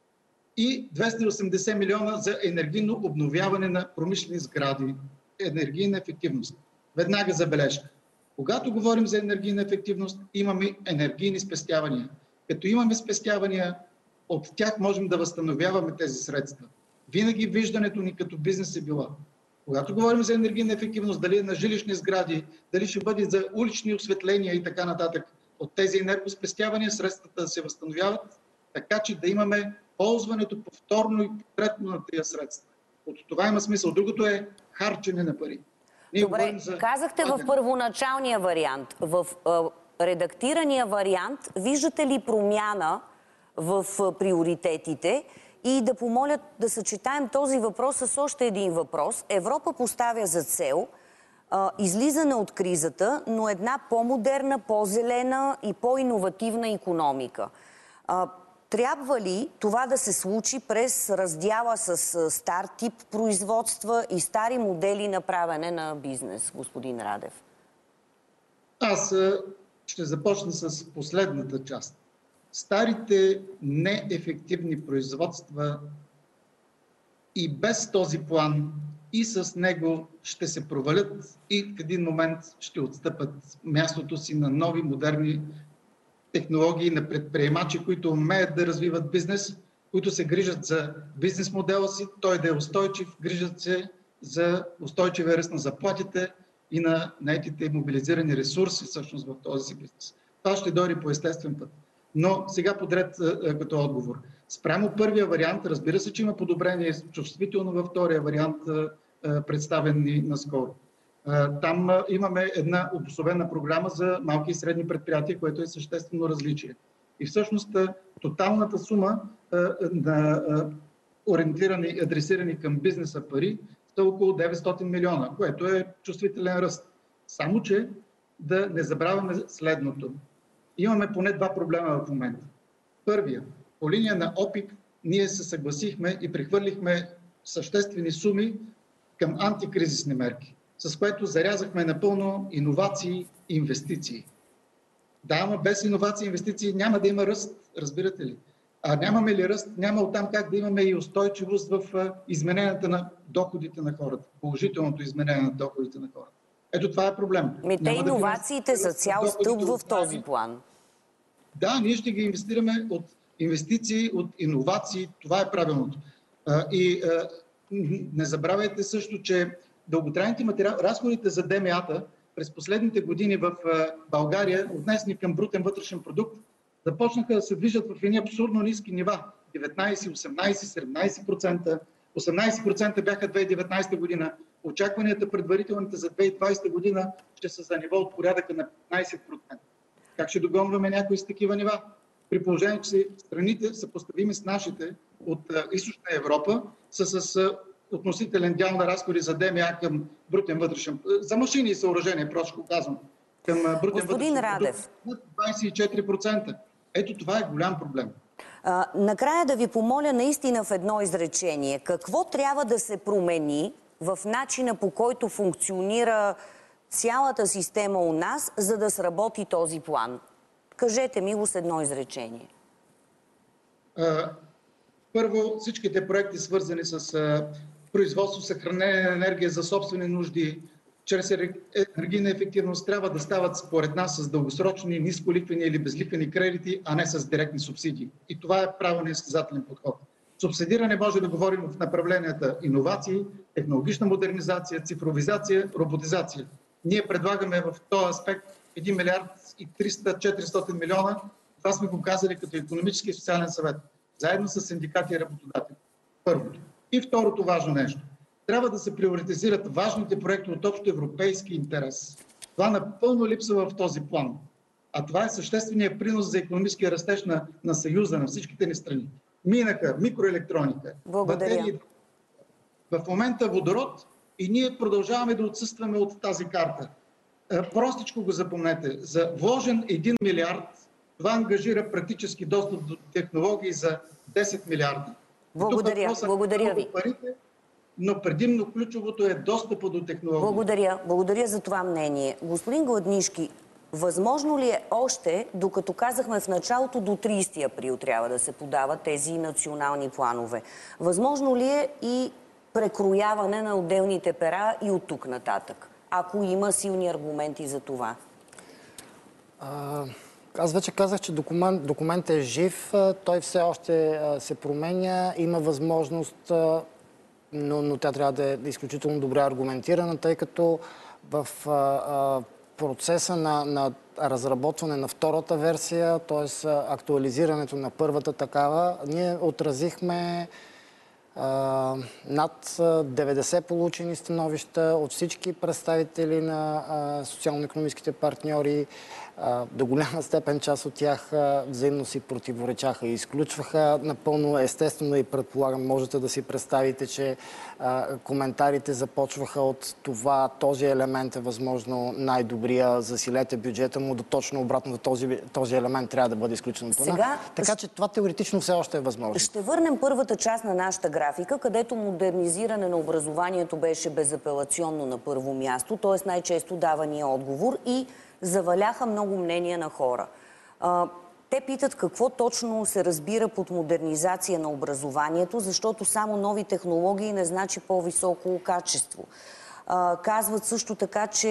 [SPEAKER 6] и 280 милиона за енергийно обновяване на промишлени сгради, енергийна ефективност. Веднага забележка. Когато говорим за енергийна ефективност, имаме енергийни спестявания. Като имаме спестявания, от тях можем да възстановяваме тези средства. Винаги виждането ни като бизнес е било. Когато говорим за енергийна ефективност, дали е на жилищни сгради, дали ще бъде за улични осветления и така нататък, от тези енергоспестявания средствата да се възстановяват, така че да имаме ползването повторно и третно на тези средства. От това има смисъл. Другото е харчене на пари.
[SPEAKER 1] Добре, казахте в първоначалния вариант. В редактирания вариант виждате ли промяна в приоритетите? И да помолят да съчетаем този въпрос с още един въпрос. Европа поставя за цел излизане от кризата, но една по-модерна, по-зелена и по-иновативна икономика. Трябва ли това да се случи през раздяла с стар тип производства и стари модели на правене на бизнес, господин Радев?
[SPEAKER 6] Аз ще започна с последната част. Старите неефективни производства и без този план, и с него ще се провалят и в един момент ще отстъпят мястото си на нови, модерни технологии, на предприемачи, които умеят да развиват бизнес, които се грижат за бизнес модела си, той да е устойчив, грижат се за устойчивия ръст на заплатите и на наетите и мобилизирани ресурси всъщност в този си бизнес. Това ще дойде по естествен път. Но сега подред като отговор. Спрямо първия вариант, разбира се, че има подобрение чувствително във втория вариант, представен ни наскоро. Там имаме една обособена програма за малки и средни предприятия, което е съществено различие. И всъщност тоталната сума на ориентирани и адресирани към бизнеса пари са около 900 милиона, което е чувствителен ръст. Само че да не забравяме следното. Имаме поне два проблема в момента. Първия, по линия на ОПИК ние се съгласихме и прехвърлихме съществени суми към антикризисни мерки, с което зарязахме напълно иновации и инвестиции. Да, ама без иновации и инвестиции няма да има ръст, разбирате ли? А нямаме ли ръст, няма оттам как да имаме и устойчивост в измененията на доходите на хората, положителното изменение на доходите на хората. Ето това е проблем.
[SPEAKER 1] Те иновациите са цял стълб в този план.
[SPEAKER 6] Да, ние ще ги инвестираме от инвестиции, от иновации. Това е правилното. И не забравяйте също, че дълготрайните разходите за ДМА-та през последните години в България, отнесени към брутен вътрешен продукт, започнаха да се движат в едни абсурдно ниски нива. 19, 18, 17%. 18% бяха 2019 година. Очакванията предварителните за 2020 година ще са за ниво от порядъка на 15%. Как ще догонваме някои с такива нива? При положение, че страните, съпоставими с нашите от Източна Европа, са с относителен дял на разходи за ДМА към брутен вътрешен за машини и съоръжения, просто казвам, към брутен
[SPEAKER 1] Господин
[SPEAKER 6] вътрешен
[SPEAKER 1] Радев.
[SPEAKER 6] продукт 24%. Ето това е голям проблем.
[SPEAKER 1] Накрая да ви помоля наистина в едно изречение. Какво трябва да се промени в начина, по който функционира цялата система у нас, за да сработи този план? Кажете ми го с едно изречение.
[SPEAKER 6] Първо, всичките проекти, свързани с производство, съхранение на енергия за собствени нужди, чрез енергийна ефективност, трябва да стават според нас с дългосрочни, нисколихвени или безлихвени кредити, а не с директни субсидии. И това е правилният състезателен подход. Субсидиране може да говорим в направленията иновации, технологична модернизация, цифровизация, роботизация. Ние предлагаме в този аспект 1 милиард и 300-400 милиона. Това сме го казали като икономически и социален съвет, заедно с синдикати и работодатели. Първото. И второто важно нещо. Трябва да се приоритизират важните проекти от общо европейски интерес. Това напълно липсва в този план. А това е същественият принос за икономическия растеж на Съюза, на всичките ни страни. Минаха микроелектроника, батерии. В момента водород и ние продължаваме да отсъстваме от тази карта. Простичко го запомнете. За вложен 1 милиард, това ангажира практически достъп до технологии за 10 милиарда.
[SPEAKER 1] Благодаря ви.
[SPEAKER 6] Но предимно ключовото е достъпа до технологии.
[SPEAKER 1] Благодаря за това мнение. Господин Гладнишки, възможно ли е още, докато казахме в началото, до 30 април трябва да се подават тези национални планове? Възможно ли е и прекрояване на отделните пера и от тук нататък, ако има силни аргументи за това?
[SPEAKER 4] Аз вече казах, че документът е жив, той все още се променя, има възможност, но тя трябва да е изключително добре аргументирана, тъй като в процеса на разработване на втората версия, т.е. актуализирането на първата такава, ние отразихме над 90 получени становища от всички представители на социално-икономическите партньори. До голяма степен част от тях взаимно си противоречаха и изключваха. Напълно естествено и предполагам, можете да си представите, че коментарите започваха от това, този елемент е възможно най-добрия, засилете бюджета му, до точно обратно този елемент трябва да бъде изключен от плана. Така че това теоретично все още е възможно.
[SPEAKER 1] Ще върнем първата част на нашата графика, където модернизиране на образованието беше безапелационно на първо място, т.е. най-често давания отговор и заваляха много мнения на хора. Те питат какво точно се разбира под модернизация на образованието, защото само нови технологии не значи по-високо качество. Казват също така, че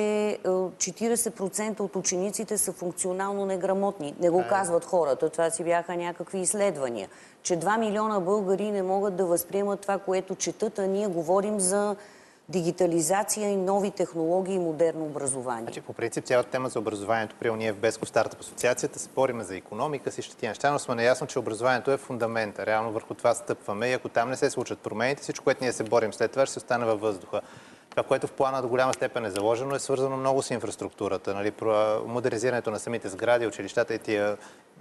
[SPEAKER 1] 40% от учениците са функционално неграмотни. Не го казват хората, това си бяха някакви изследвания. Че 2 милиона българи не могат да възприемат това, което четат, а ние говорим за дигитализация и нови технологии и модерно образование.
[SPEAKER 3] Значи, по принцип, цялата тема за образованието, при ние в Бесков Стартъп асоциацията, спориме за икономика, всички тия неща, но сме наясно, че образованието е фундамента. Реално върху това стъпваме и ако там не се случат промените, всичко, което ние се борим след това, ще остане във въздуха. Това, което в плана до голяма степен е заложено, е свързано много с инфраструктурата. Нали? Модернизирането на самите сгради, училищата и тия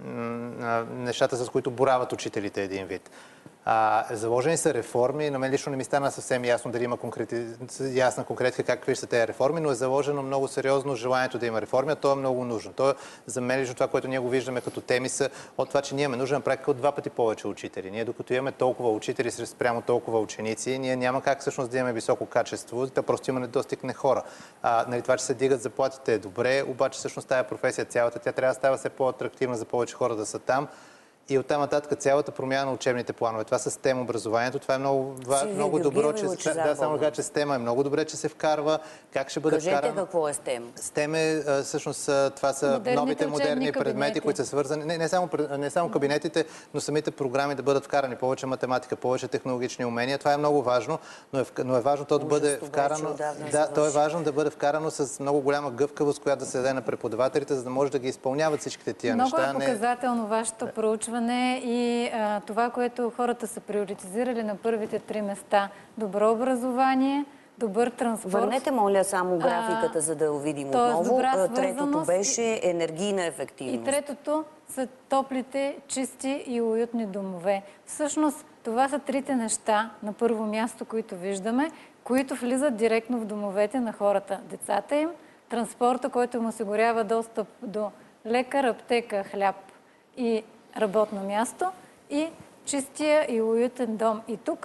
[SPEAKER 3] нещата, с които борават учителите един вид. Заложени са реформи. На мен лично не ми стана съвсем ясно дали има ясна конкретика какви са тези реформи, но е заложено много сериозно желанието да има реформи, а то е много нужно. То е, за мен лично това, което ние го виждаме като теми, са от това, че ние имаме нужда на практика от 2 пъти повече учители. Ние докато имаме толкова учители спрямо толкова ученици, ние няма как всъщност да имаме високо качество, да просто има недостиг на хора. Нали, това, че се дигат заплатите е добре, обаче всъщност тази професия цялата, тя трябва да става все по-атрактивна за повече хора да са там. И оттам нататък цялата промяна на учебните планове. Това с STEM образованието, това е много добро, че само кажа, че STEM е много добре, че се вкарва. Как ще бъде вкаран?
[SPEAKER 1] Кажете какво е STEM.
[SPEAKER 3] STEM е всъщност това са новите модерни предмети, които са свързани. Не само кабинетите, но самите програми да бъдат вкарани. Повече математика, повече технологични умения. Това е много важно, но е важно то да бъде вкарано. Да, то е важно да бъде вкарано с много голяма гъвкавост, която да се даде на преподавателите, за да може да ги изпълняват всичките тия неща.
[SPEAKER 5] Много е показателно вашето проучване и това, което хората са приоритизирали на първите 3 места. Добро образование, добър транспорт.
[SPEAKER 1] Върнете, моля, само графиката, за да я видим отново. Третото беше енергийна ефективност.
[SPEAKER 5] И третото са топлите, чисти и уютни домове. Всъщност, това са 3 неща на първо място, които виждаме, които влизат директно в домовете на хората. Децата им, транспорта, който им осигурява достъп до лекар, аптека, хляб и работно място и чистия и уютен дом. И тук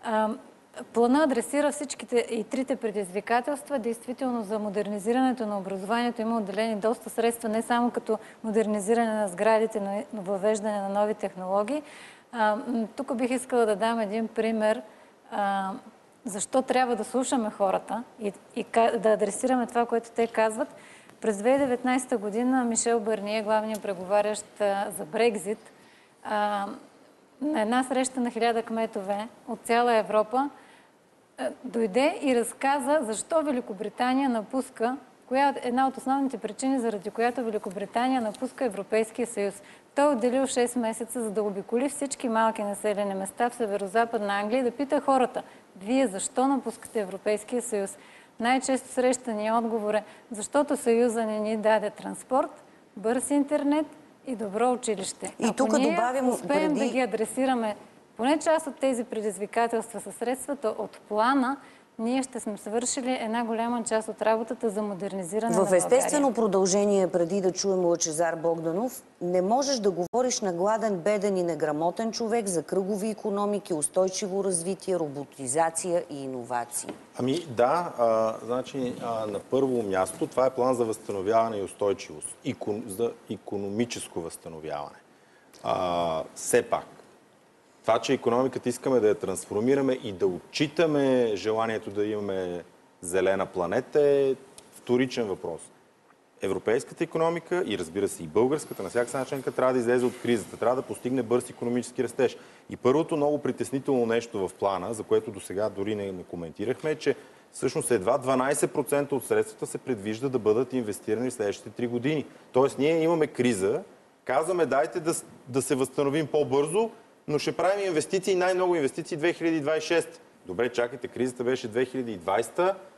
[SPEAKER 5] плана адресира всичките и 3 предизвикателства. Действително за модернизирането на образованието има отделени доста средства, не само като модернизиране на сградите, но въвеждане на нови технологии. Тук бих искала да дам един пример защо трябва да слушаме хората и да адресираме това, което те казват. През 2019 година Мишел Барние, главният преговарящ за Брекзит, на една среща на 1000 кметове от цяла Европа, дойде и разказа защо Великобритания напуска, коя е една от основните причини, заради която Великобритания напуска Европейския съюз. Той отделил 6 месеца, за да обиколи всички малки населени места в северо-западна Англия и да пита хората: вие защо напускате Европейския съюз? Най-често срещания отговор е: защото Съюза не ни даде транспорт, бърз интернет и добро училище.
[SPEAKER 1] И тук добавим,
[SPEAKER 5] успеем да ги адресираме поне част от тези предизвикателства със средствата от плана, ние ще сме свършили една голяма част от работата за модернизиране на България.
[SPEAKER 1] В естествено продължение, преди да чуем Лъчезар Богданов, не можеш да говориш на гладен, беден и неграмотен човек за кръгови икономики, устойчиво развитие, роботизация и иновации.
[SPEAKER 2] Ами да, значи на първо място това е план за възстановяване и устойчивост, за икономическо възстановяване. Все пак, това, че икономиката искаме да я трансформираме и да отчитаме желанието да имаме зелена планета е вторичен въпрос. Европейската икономика и разбира се и българската на всяка начинка трябва да излезе от кризата, трябва да постигне бърз икономически растеж. И първото много притеснително нещо в плана, за което до сега дори не коментирахме, е, че всъщност едва 12% от средствата се предвижда да бъдат инвестирани в следващите 3 години. Тоест ние имаме криза, казваме дайте да се възстановим по-бързо, но ще правим инвестиции, най-много инвестиции 2026. Добре, чакайте, кризата беше 2020,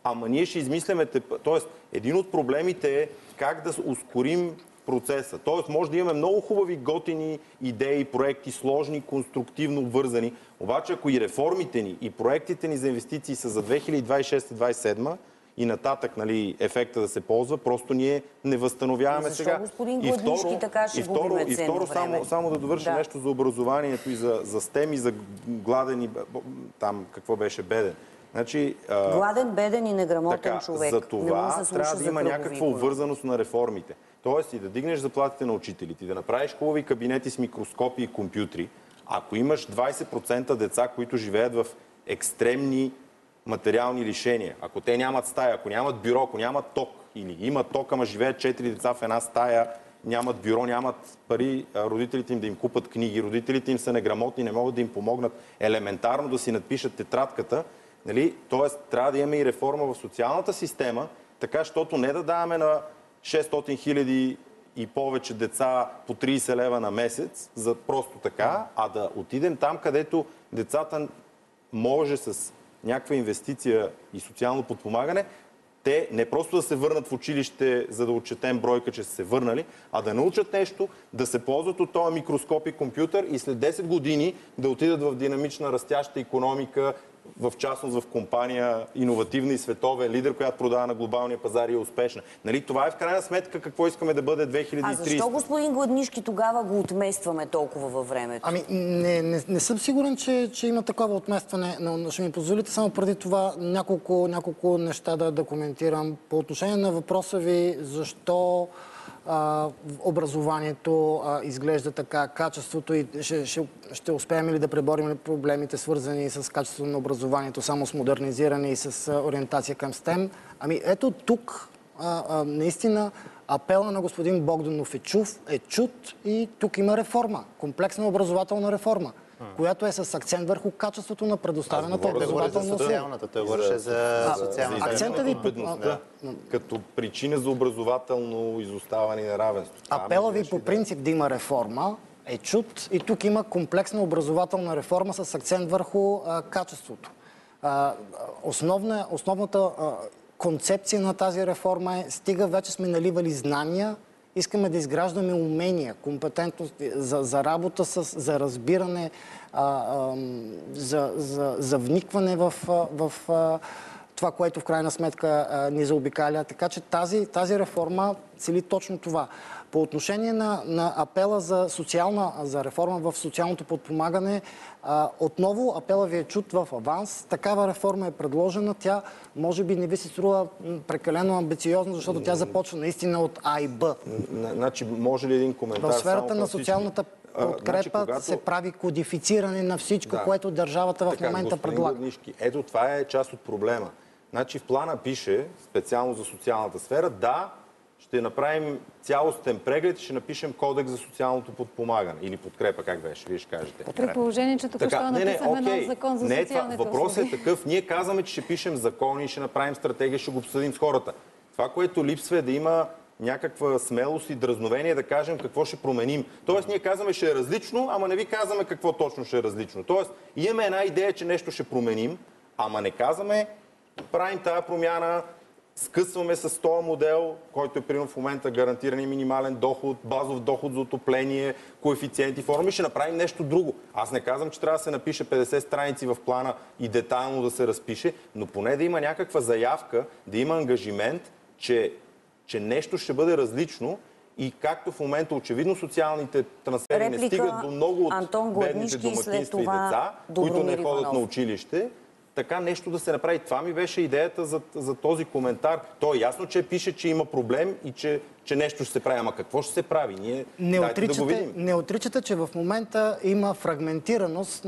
[SPEAKER 2] ама ние ще измисляме... Тоест, един от проблемите е как да ускорим процеса. Тоест, може да имаме много хубави, готини идеи, проекти, сложни, конструктивно обвързани. Обаче, ако и реформите ни, и проектите ни за инвестиции са за 2026-2027 и нататък, нали, ефекта да се ползва, просто ние не възстановяваме сега.
[SPEAKER 1] Защо, господин Гладнишки, така ще губиме ценно време?
[SPEAKER 2] Само да довършим нещо за образованието и за STEM и за гладен и там, какво беше, беден. Значи,
[SPEAKER 1] гладен, беден и неграмотен човек.
[SPEAKER 2] За това трябва да има някаква обвързаност на реформите. Тоест и да дигнеш заплатите на учителите, и да направиш хубави кабинети с микроскопи и компютри. Ако имаш 20% деца, които живеят в екстремни материални лишения, ако те нямат стая, ако нямат бюро, ако нямат ток, или имат ток, ама живеят 4 деца в една стая, нямат бюро, нямат пари, родителите им да им купат книги, родителите им са неграмотни, не могат да им помогнат елементарно да си надпишат тетрадката, нали? Тоест, трябва да имаме и реформа в социалната система, така, щото не да даваме на 600 хиляди и повече деца по 30 лева на месец, за просто така, а да отидем там, където децата може с някаква инвестиция и социално подпомагане, те не просто да се върнат в училище, за да отчетем бройка, че са се върнали, а да научат нещо, да се ползват от този микроскоп и компютър и след 10 години да отидат в динамична растяща икономика, в частност в компания иновативна и световен лидер, която продава на глобалния пазар и е успешна. Нали, това е в крайна сметка какво искаме да бъде 2030.
[SPEAKER 1] А защо, господин Гладнишки, тогава го отместваме толкова във времето?
[SPEAKER 4] Ами, не съм сигурен, че има такова отместване, но ще ми позволите само преди това няколко неща да коментирам. По отношение на въпроса ви, защо образованието изглежда така, качеството и ще успеем ли да преборим проблемите, свързани с качеството на образованието, само с модернизиране и с ориентация към STEM. Ами ето тук наистина апела на господин Богданов е чут и тук има реформа, комплексна образователна реформа, която е с акцент върху качеството на предоставената образователна услуга.
[SPEAKER 3] Той говореше за социалната.
[SPEAKER 4] Акцента ви
[SPEAKER 2] като причина за образователно изоставане и неравенство.
[SPEAKER 4] Апела ви по принцип да има реформа е чут и тук има комплексна образователна реформа с акцент върху качеството. Основната концепция на тази реформа е, стига вече сме наливали знания, искаме да изграждаме умения, компетентност за работа, за разбиране, за вникване в това, което в крайна сметка ни заобикаля. Така че тази реформа цели точно това. По отношение на апела за реформа в социалното подпомагане, отново апела ви е чут в аванс. Такава реформа е предложена. Тя може би не ви се струва прекалено амбициозна, защото тя започва наистина от А и Б.
[SPEAKER 2] Значи, може ли един коментар?
[SPEAKER 4] В сферата на социалната подкрепа се прави кодифициране на всичко, което държавата в момента предлага.
[SPEAKER 2] Ето това е част от проблема. Значи в плана пише, специално за социалната сфера, да, ще направим цялостен преглед и ще напишем кодекс за социалното подпомагане. Или подкрепа, как беше, вие ще кажете.
[SPEAKER 5] При положение, че току-що написахме нов закон за социалните услуги.
[SPEAKER 2] Въпросът е такъв. Ние казваме, че ще пишем закони и ще направим стратегия, ще го обсъдим с хората. Това, което липсва е да има някаква смелост и дразновение да кажем какво ще променим. Тоест, ние казваме, ще е различно, ама не ви казваме какво точно ще е различно. Тоест, имаме една идея, че нещо ще променим, ама не казваме, правим тази промяна, скъсваме с този модел, който е примерно в момента гарантиран минимален доход, базов доход за отопление, коефициенти, форми, ще направим нещо друго. Аз не казвам, че трябва да се напише 50 страници в плана и детайлно да се разпише, но поне да има някаква заявка, да има ангажимент, че нещо ще бъде различно и както в момента очевидно социалните трансфери не стигат до много от бедните домакинства и деца, които не ходят на училище, така нещо да се направи. Това ми беше идеята за този коментар. То е ясно, че пише, че има проблем и че нещо ще се прави. Ама какво ще се прави? Ние дайте да го видим.
[SPEAKER 4] Не отричате, че в момента има фрагментираност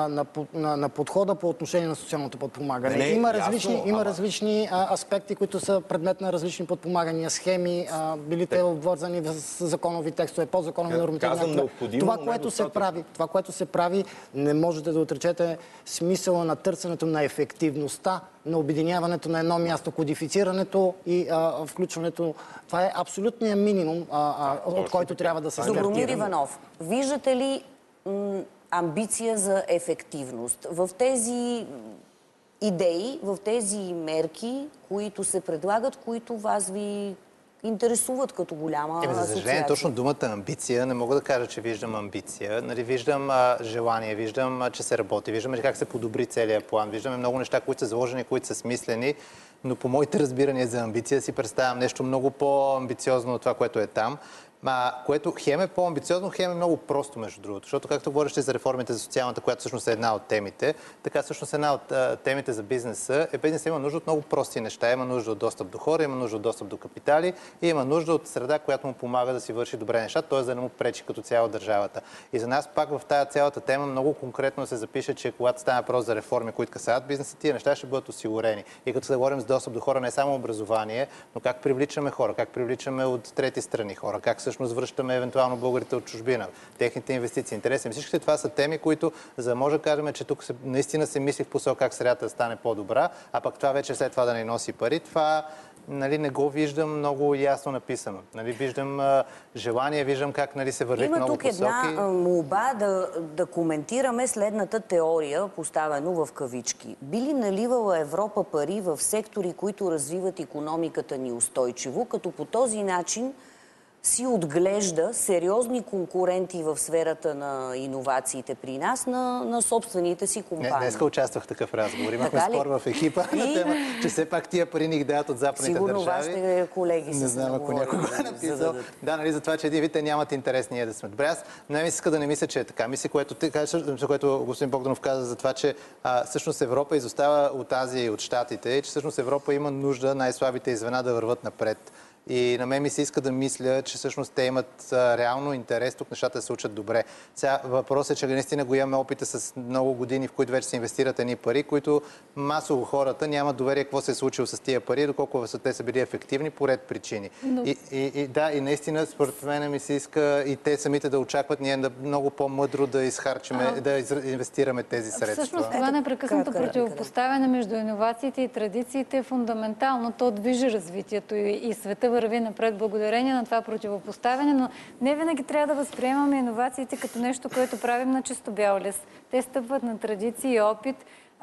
[SPEAKER 4] на подхода по отношение на социалното подпомагане. Има различни аспекти, които са предмет на различни подпомагания, схеми, били те обвързани с законови текстове, подзаконови нормативни. Това, което се прави, не можете да отречете смисъла на търсенето на ефективността, на обединяването на едно място, кодифицирането и включването. Това е абсолютният минимум, от който трябва да се стартира.
[SPEAKER 1] Добромир Иванов, виждате ли амбиция за ефективност в тези идеи в тези мерки, които се предлагат, които вас ви интересуват като голяма
[SPEAKER 3] За
[SPEAKER 1] асоциация?
[SPEAKER 3] съжаление, точно думата амбиция, не мога да кажа, че виждам амбиция. Нали, виждам желание, виждам, че се работи, виждаме как се подобри целият план, виждаме много неща, които са заложени, които са смислени, но по моите разбирания за амбиция си представям нещо много по-амбициозно от това, което е там. Което хем е по-амбициозно, хем е много просто, между другото. Защото, както говориш за реформите за социалната, която всъщност е една от темите, така всъщност една от темите за бизнеса е бизнесът има нужда от много прости неща. Има нужда от достъп до хора, има нужда от достъп до капитали и има нужда от среда, която му помага да си върши добре неща, т.е. да не му пречи като цяло държавата. И за нас пак в тази цялата тема много конкретно се запише, че когато става въпрос за реформи, които касаят бизнеса, тия неща ще бъдат осигурени. И като се говорим за достъп до хора, не само образование, но как привличаме хора, как привличаме от трети страни хора, как всъщност връщаме евентуално българите от чужбина, техните инвестиции, интереси. Всички това са теми, които, за да може да кажем, че тук наистина се мисли в посока как средата да стане по-добра, а пък това вече след това да не носи пари, това не го виждам много ясно написано. Виждам желание, виждам как се върви в много посоки.
[SPEAKER 1] Има тук една молба да коментираме следната теория, поставено в кавички. Би ли наливала Европа пари в сектори, които развиват икономиката ни устойчиво, като по този начин си отглежда сериозни конкуренти в сферата на иновациите при нас на собствените си компании?
[SPEAKER 3] Днеска участвах в такъв разговор. Имахме спор в екипа на тема, че все пак тия пари ни ги дават от западните държави.
[SPEAKER 1] Сигурно вашите колеги
[SPEAKER 3] не знам, ако някой го е написал. Да, за това, че един вид нямат интерес ние да сме. Добре, аз не ми иска да не мисля, че е така. Мисля, което господин Богданов каза за това, че всъщност Европа изостава от Азия и от Щатите, и че всъщност Европа има нужда най-слабите звена да върват напред. И на мен ми се иска да мисля, че всъщност те имат реално интерес тук нещата да се учат добре. Сега въпросът е, че наистина го имаме опита с много години, в които вече се инвестират едни пари, които масово хората нямат доверие какво се е случило с тия пари, доколко те са били ефективни по ред причини. Но... И наистина, според мен ми се иска и те самите да очакват ние много по-мъдро да изхарчиме, да инвестираме тези средства.
[SPEAKER 5] Всъщност това непрекъснато противопоставяне между иновациите и традициите е фундаментално. То движи развитието и света върви напред благодарение на това противопоставяне, но не винаги трябва да възприемаме иновациите като нещо, което правим на чисто бял лист. Те стъпват на традиции и опит.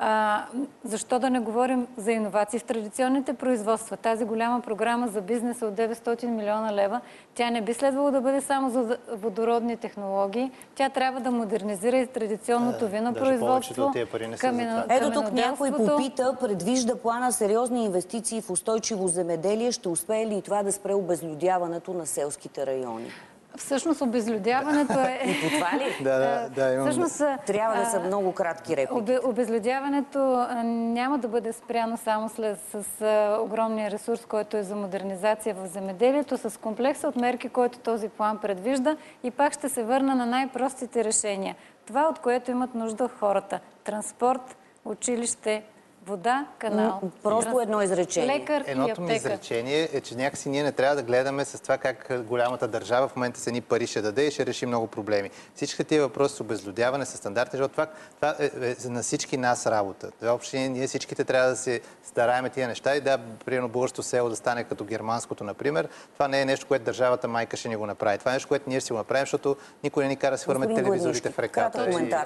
[SPEAKER 5] Защо да не говорим за иновации в традиционните производства? Тази голяма програма за бизнеса от 900 милиона лева, тя не би следвало да бъде само за водородни технологии. Тя трябва да модернизира и традиционното винопроизводство.
[SPEAKER 1] Ето тук някой попита, предвижда плана сериозни инвестиции в устойчиво земеделие. Ще успее ли и това да спре обезлюдяването на селските райони?
[SPEAKER 5] Всъщност обезлюдяването е...
[SPEAKER 1] И по това ли?
[SPEAKER 3] Да,
[SPEAKER 1] всъщност трябва да са много кратки реплики.
[SPEAKER 5] Обезлюдяването няма да бъде спряно само с огромния ресурс, който е за модернизация в земеделието, с комплекса от мерки, който този план предвижда. И пак ще се върна на най-простите решения. Това, от което имат нужда хората. Транспорт, училище, вода, канал.
[SPEAKER 1] Просто едно изречение.
[SPEAKER 5] Лекар и аптека.
[SPEAKER 3] Едното ми изречение е, че някакси ние не трябва да гледаме с това как голямата държава в момента с едни пари ще даде и ще реши много проблеми. Всички тия въпроси с обезлюдяване, с стандартни живот, това е на всички нас работа. Въобще ние всичките трябва да се стараем тия неща и примерно българското село да стане като германското, например. Това не е нещо, което държавата майка ще ни го направи. Това е нещо, което ние ще си го направим, защото никой не ни кара да си хвърляме телевизорите в реката.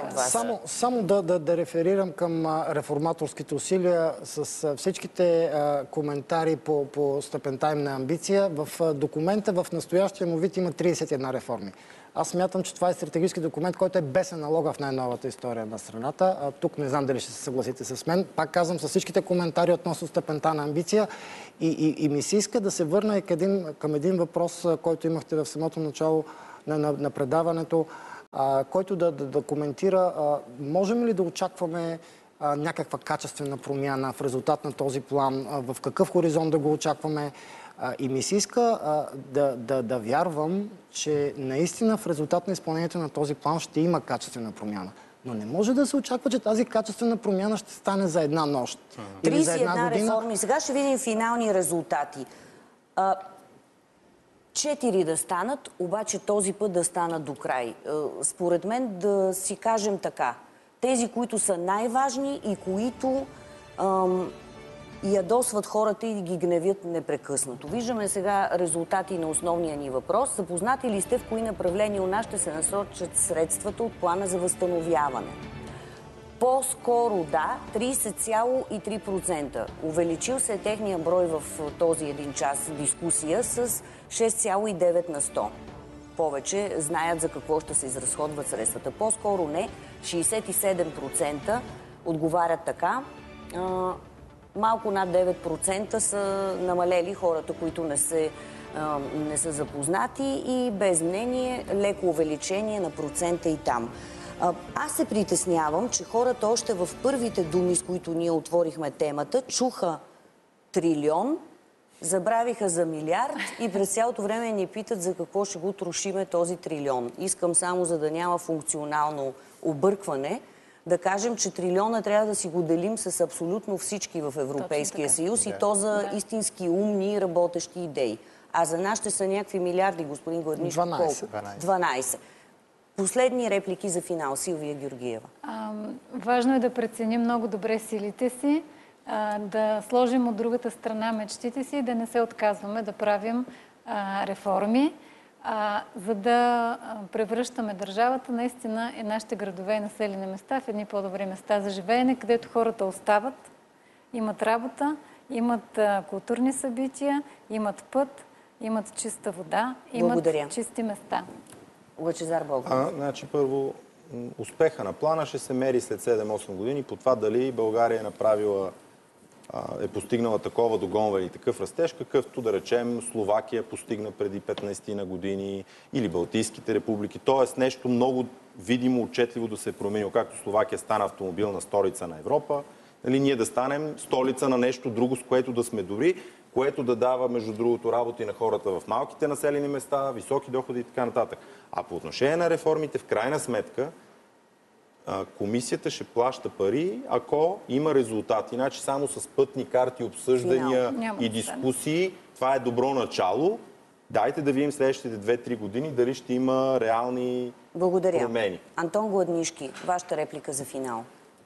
[SPEAKER 4] Само да реферирам към реформаторските усилия с всичките коментари по степента им на амбиция. В документа в настоящия му вид има 31 реформи. Аз смятам, че това е стратегически документ, който е без аналога в най-новата история на страната. Тук не знам дали ще се съгласите с мен. Пак казвам, с всичките коментари относно степента на амбиция и ми се иска да се върна и към един въпрос, който имахте в самото начало на предаването, който да коментира, можем ли да очакваме някаква качествена промяна в резултат на този план, в какъв хоризонт да го очакваме. И ми се иска да вярвам, че наистина в резултат на изпълнението на този план ще има качествена промяна. Но не може да се очаква, че тази качествена промяна ще стане за една нощ.
[SPEAKER 1] 31 реформи. Сега ще видим финални резултати. 4 да станат, обаче този път да станат до край. Според мен да си кажем така. Тези, които са най-важни и които ядосват хората и ги гневят непрекъснато. Виждаме сега резултати на основния ни въпрос. Запознати ли сте в кои направления у нас ще се насочат средствата от плана за възстановяване? По-скоро да, 30,3%. Увеличил се техния брой в този един час дискусия с 6,9 на 100. Повече знаят за какво ще се изразходват средствата. По-скоро не, 67% отговарят така. Малко над 9% са намалели хората, които не са запознати и без мнение леко увеличение на процента и там. Аз се притеснявам, че хората още в първите думи, с които ние отворихме темата, чуха трилион, забравиха за милиард и през цялото време ни питат за какво ще го трошиме този трилион. Искам само, за да няма функционално объркване, да кажем, че трилиона трябва да си го делим с абсолютно всички в Европейския съюз и то за истински умни работещи идеи. А за нас ще са някакви милиарди, господин Гладнишко. 12. Последни реплики за финал. Силвия Георгиева.
[SPEAKER 5] Важно е да преценим много добре силите си, да сложим от другата страна мечтите си и да не се отказваме да правим реформи, за да превръщаме държавата наистина и нашите градове и населени места в едни по-добри места за живеене, където хората остават, имат работа, имат културни събития, имат път, имат чиста вода, имат чисти места.
[SPEAKER 1] Лъчезар Богов.
[SPEAKER 2] Значи първо, успеха на плана ще се мери след 7-8 години по това дали България е постигнала такова догонване и такъв растеж, какъвто да речем Словакия постигна преди 15 на години или Балтийските републики. Тоест нещо много видимо, отчетливо да се е променило, както Словакия стана автомобилна столица на Европа. Нали, ние да станем столица на нещо друго, с което да сме добри, което да дава, между другото, работи на хората в малките населени места, високи доходи и така нататък. А по отношение на реформите, в крайна сметка, комисията ще плаща пари, ако има резултати. Иначе само с пътни карти, обсъждания и дискусии, това е добро начало. Дайте да видим следващите 2-3 години дали ще има реални промени.
[SPEAKER 1] Антон Гладнишки, вашата реплика за финал.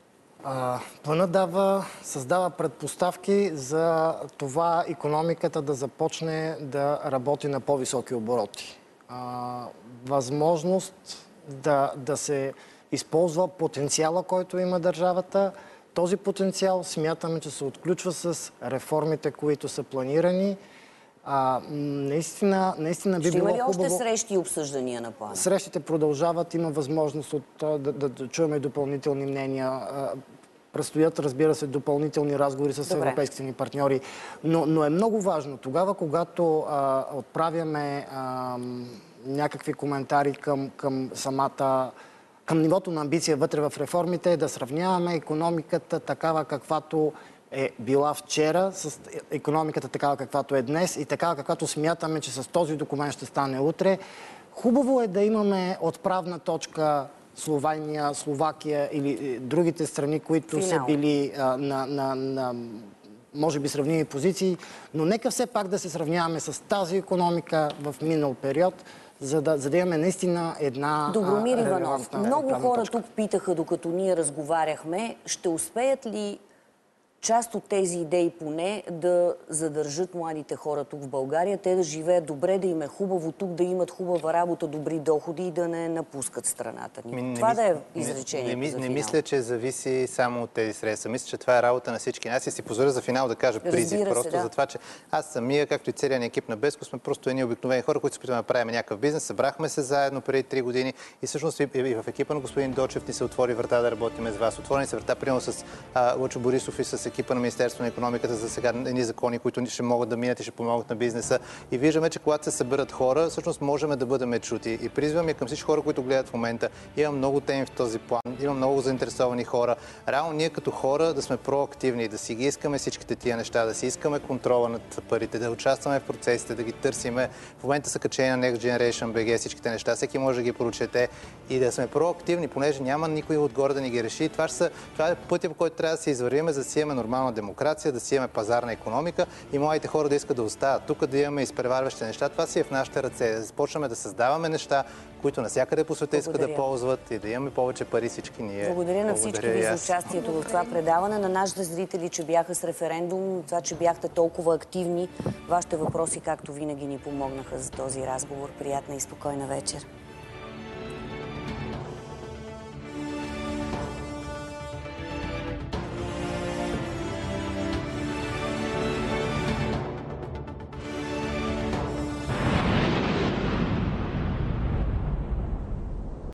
[SPEAKER 4] Планът създава предпоставки за това икономиката да започне да работи на по-високи обороти. Възможност да се използва потенциала, който има държавата. Този потенциал смятаме, че се отключва с реформите, които са планирани. Наистина би било хубаво...
[SPEAKER 1] Ще има ли още срещи и обсъждания на плана?
[SPEAKER 4] Срещите продължават, има възможност да чуем допълнителни мнения. Предстоят, разбира се, допълнителни разговори с европейските ни партньори. Но е много важно тогава, когато отправяме някакви коментари към самата... към нивото на амбиция вътре в реформите, да сравняваме икономиката такава, каквато е била вчера, с икономиката такава, каквато е днес и такава, каквато смятаме, че с този документ ще стане утре. Хубаво е да имаме отправна точка Словения, Словакия или другите страни, които са били на може би сравними позиции, но нека все пак да се сравняваме с тази икономика в минал период, за да имаме наистина една
[SPEAKER 1] Добромир Иванов, много хора тук питаха, докато ние разговаряхме, ще успеят ли част от тези идеи поне да задържат младите хора тук в България, те да живеят добре, да им е хубаво тук, да имат хубава работа, добри доходи и да не напускат страната ни. Това да е изречението за финал.
[SPEAKER 3] Не мисля, че зависи само от тези средства. Мисля, че това е работа на всички нас и си позволя за финал да кажа призив. Просто за това, че аз самия, както и целият ни екип на Беско, сме просто едни обикновени хора, които се опитваме да правим някакъв бизнес. Събрахме се заедно преди 3 години и всъщност и в екипа на господин Дочев ни се отвори врата да работим с вас. Отворени се врата, примерно с Лъчо Борисов и с екипа на Министерството на икономиката за сега едни закони, които ще могат да минат и ще помогнат на бизнеса. И виждаме, че когато се съберат хора, всъщност можем да бъдем чути. И призваме към всички хора, които гледат в момента. Има много теми в този план, има много заинтересовани хора. Реално ние като хора да сме проактивни, да си ги искаме всичките тия неща, да си искаме контрола над парите, да участваме в процесите, да ги търсиме. В момента са качени на Next Generation BG всичките неща, всеки може да ги прочете и да сме проактивни, понеже няма никой отгоре да ни ги реши. Това е пътя, по който трябва да се извървиме, за да си имаме нормална демокрация, да си имаме пазарна икономика и младите хора да искат да остават тук, да имаме изпреварващи неща. Това си е в нашите ръце. Да започнем да създаваме неща, които навсякъде по света искат да ползват и да имаме повече пари всички ние.
[SPEAKER 1] Благодаря на всички ви за участието в това предаване, на нашите зрители, че бяха с референдум, това, че бяхте толкова активни. Вашите въпроси, както винаги, ни помогнаха за този разговор. Приятна и спокойна вечер.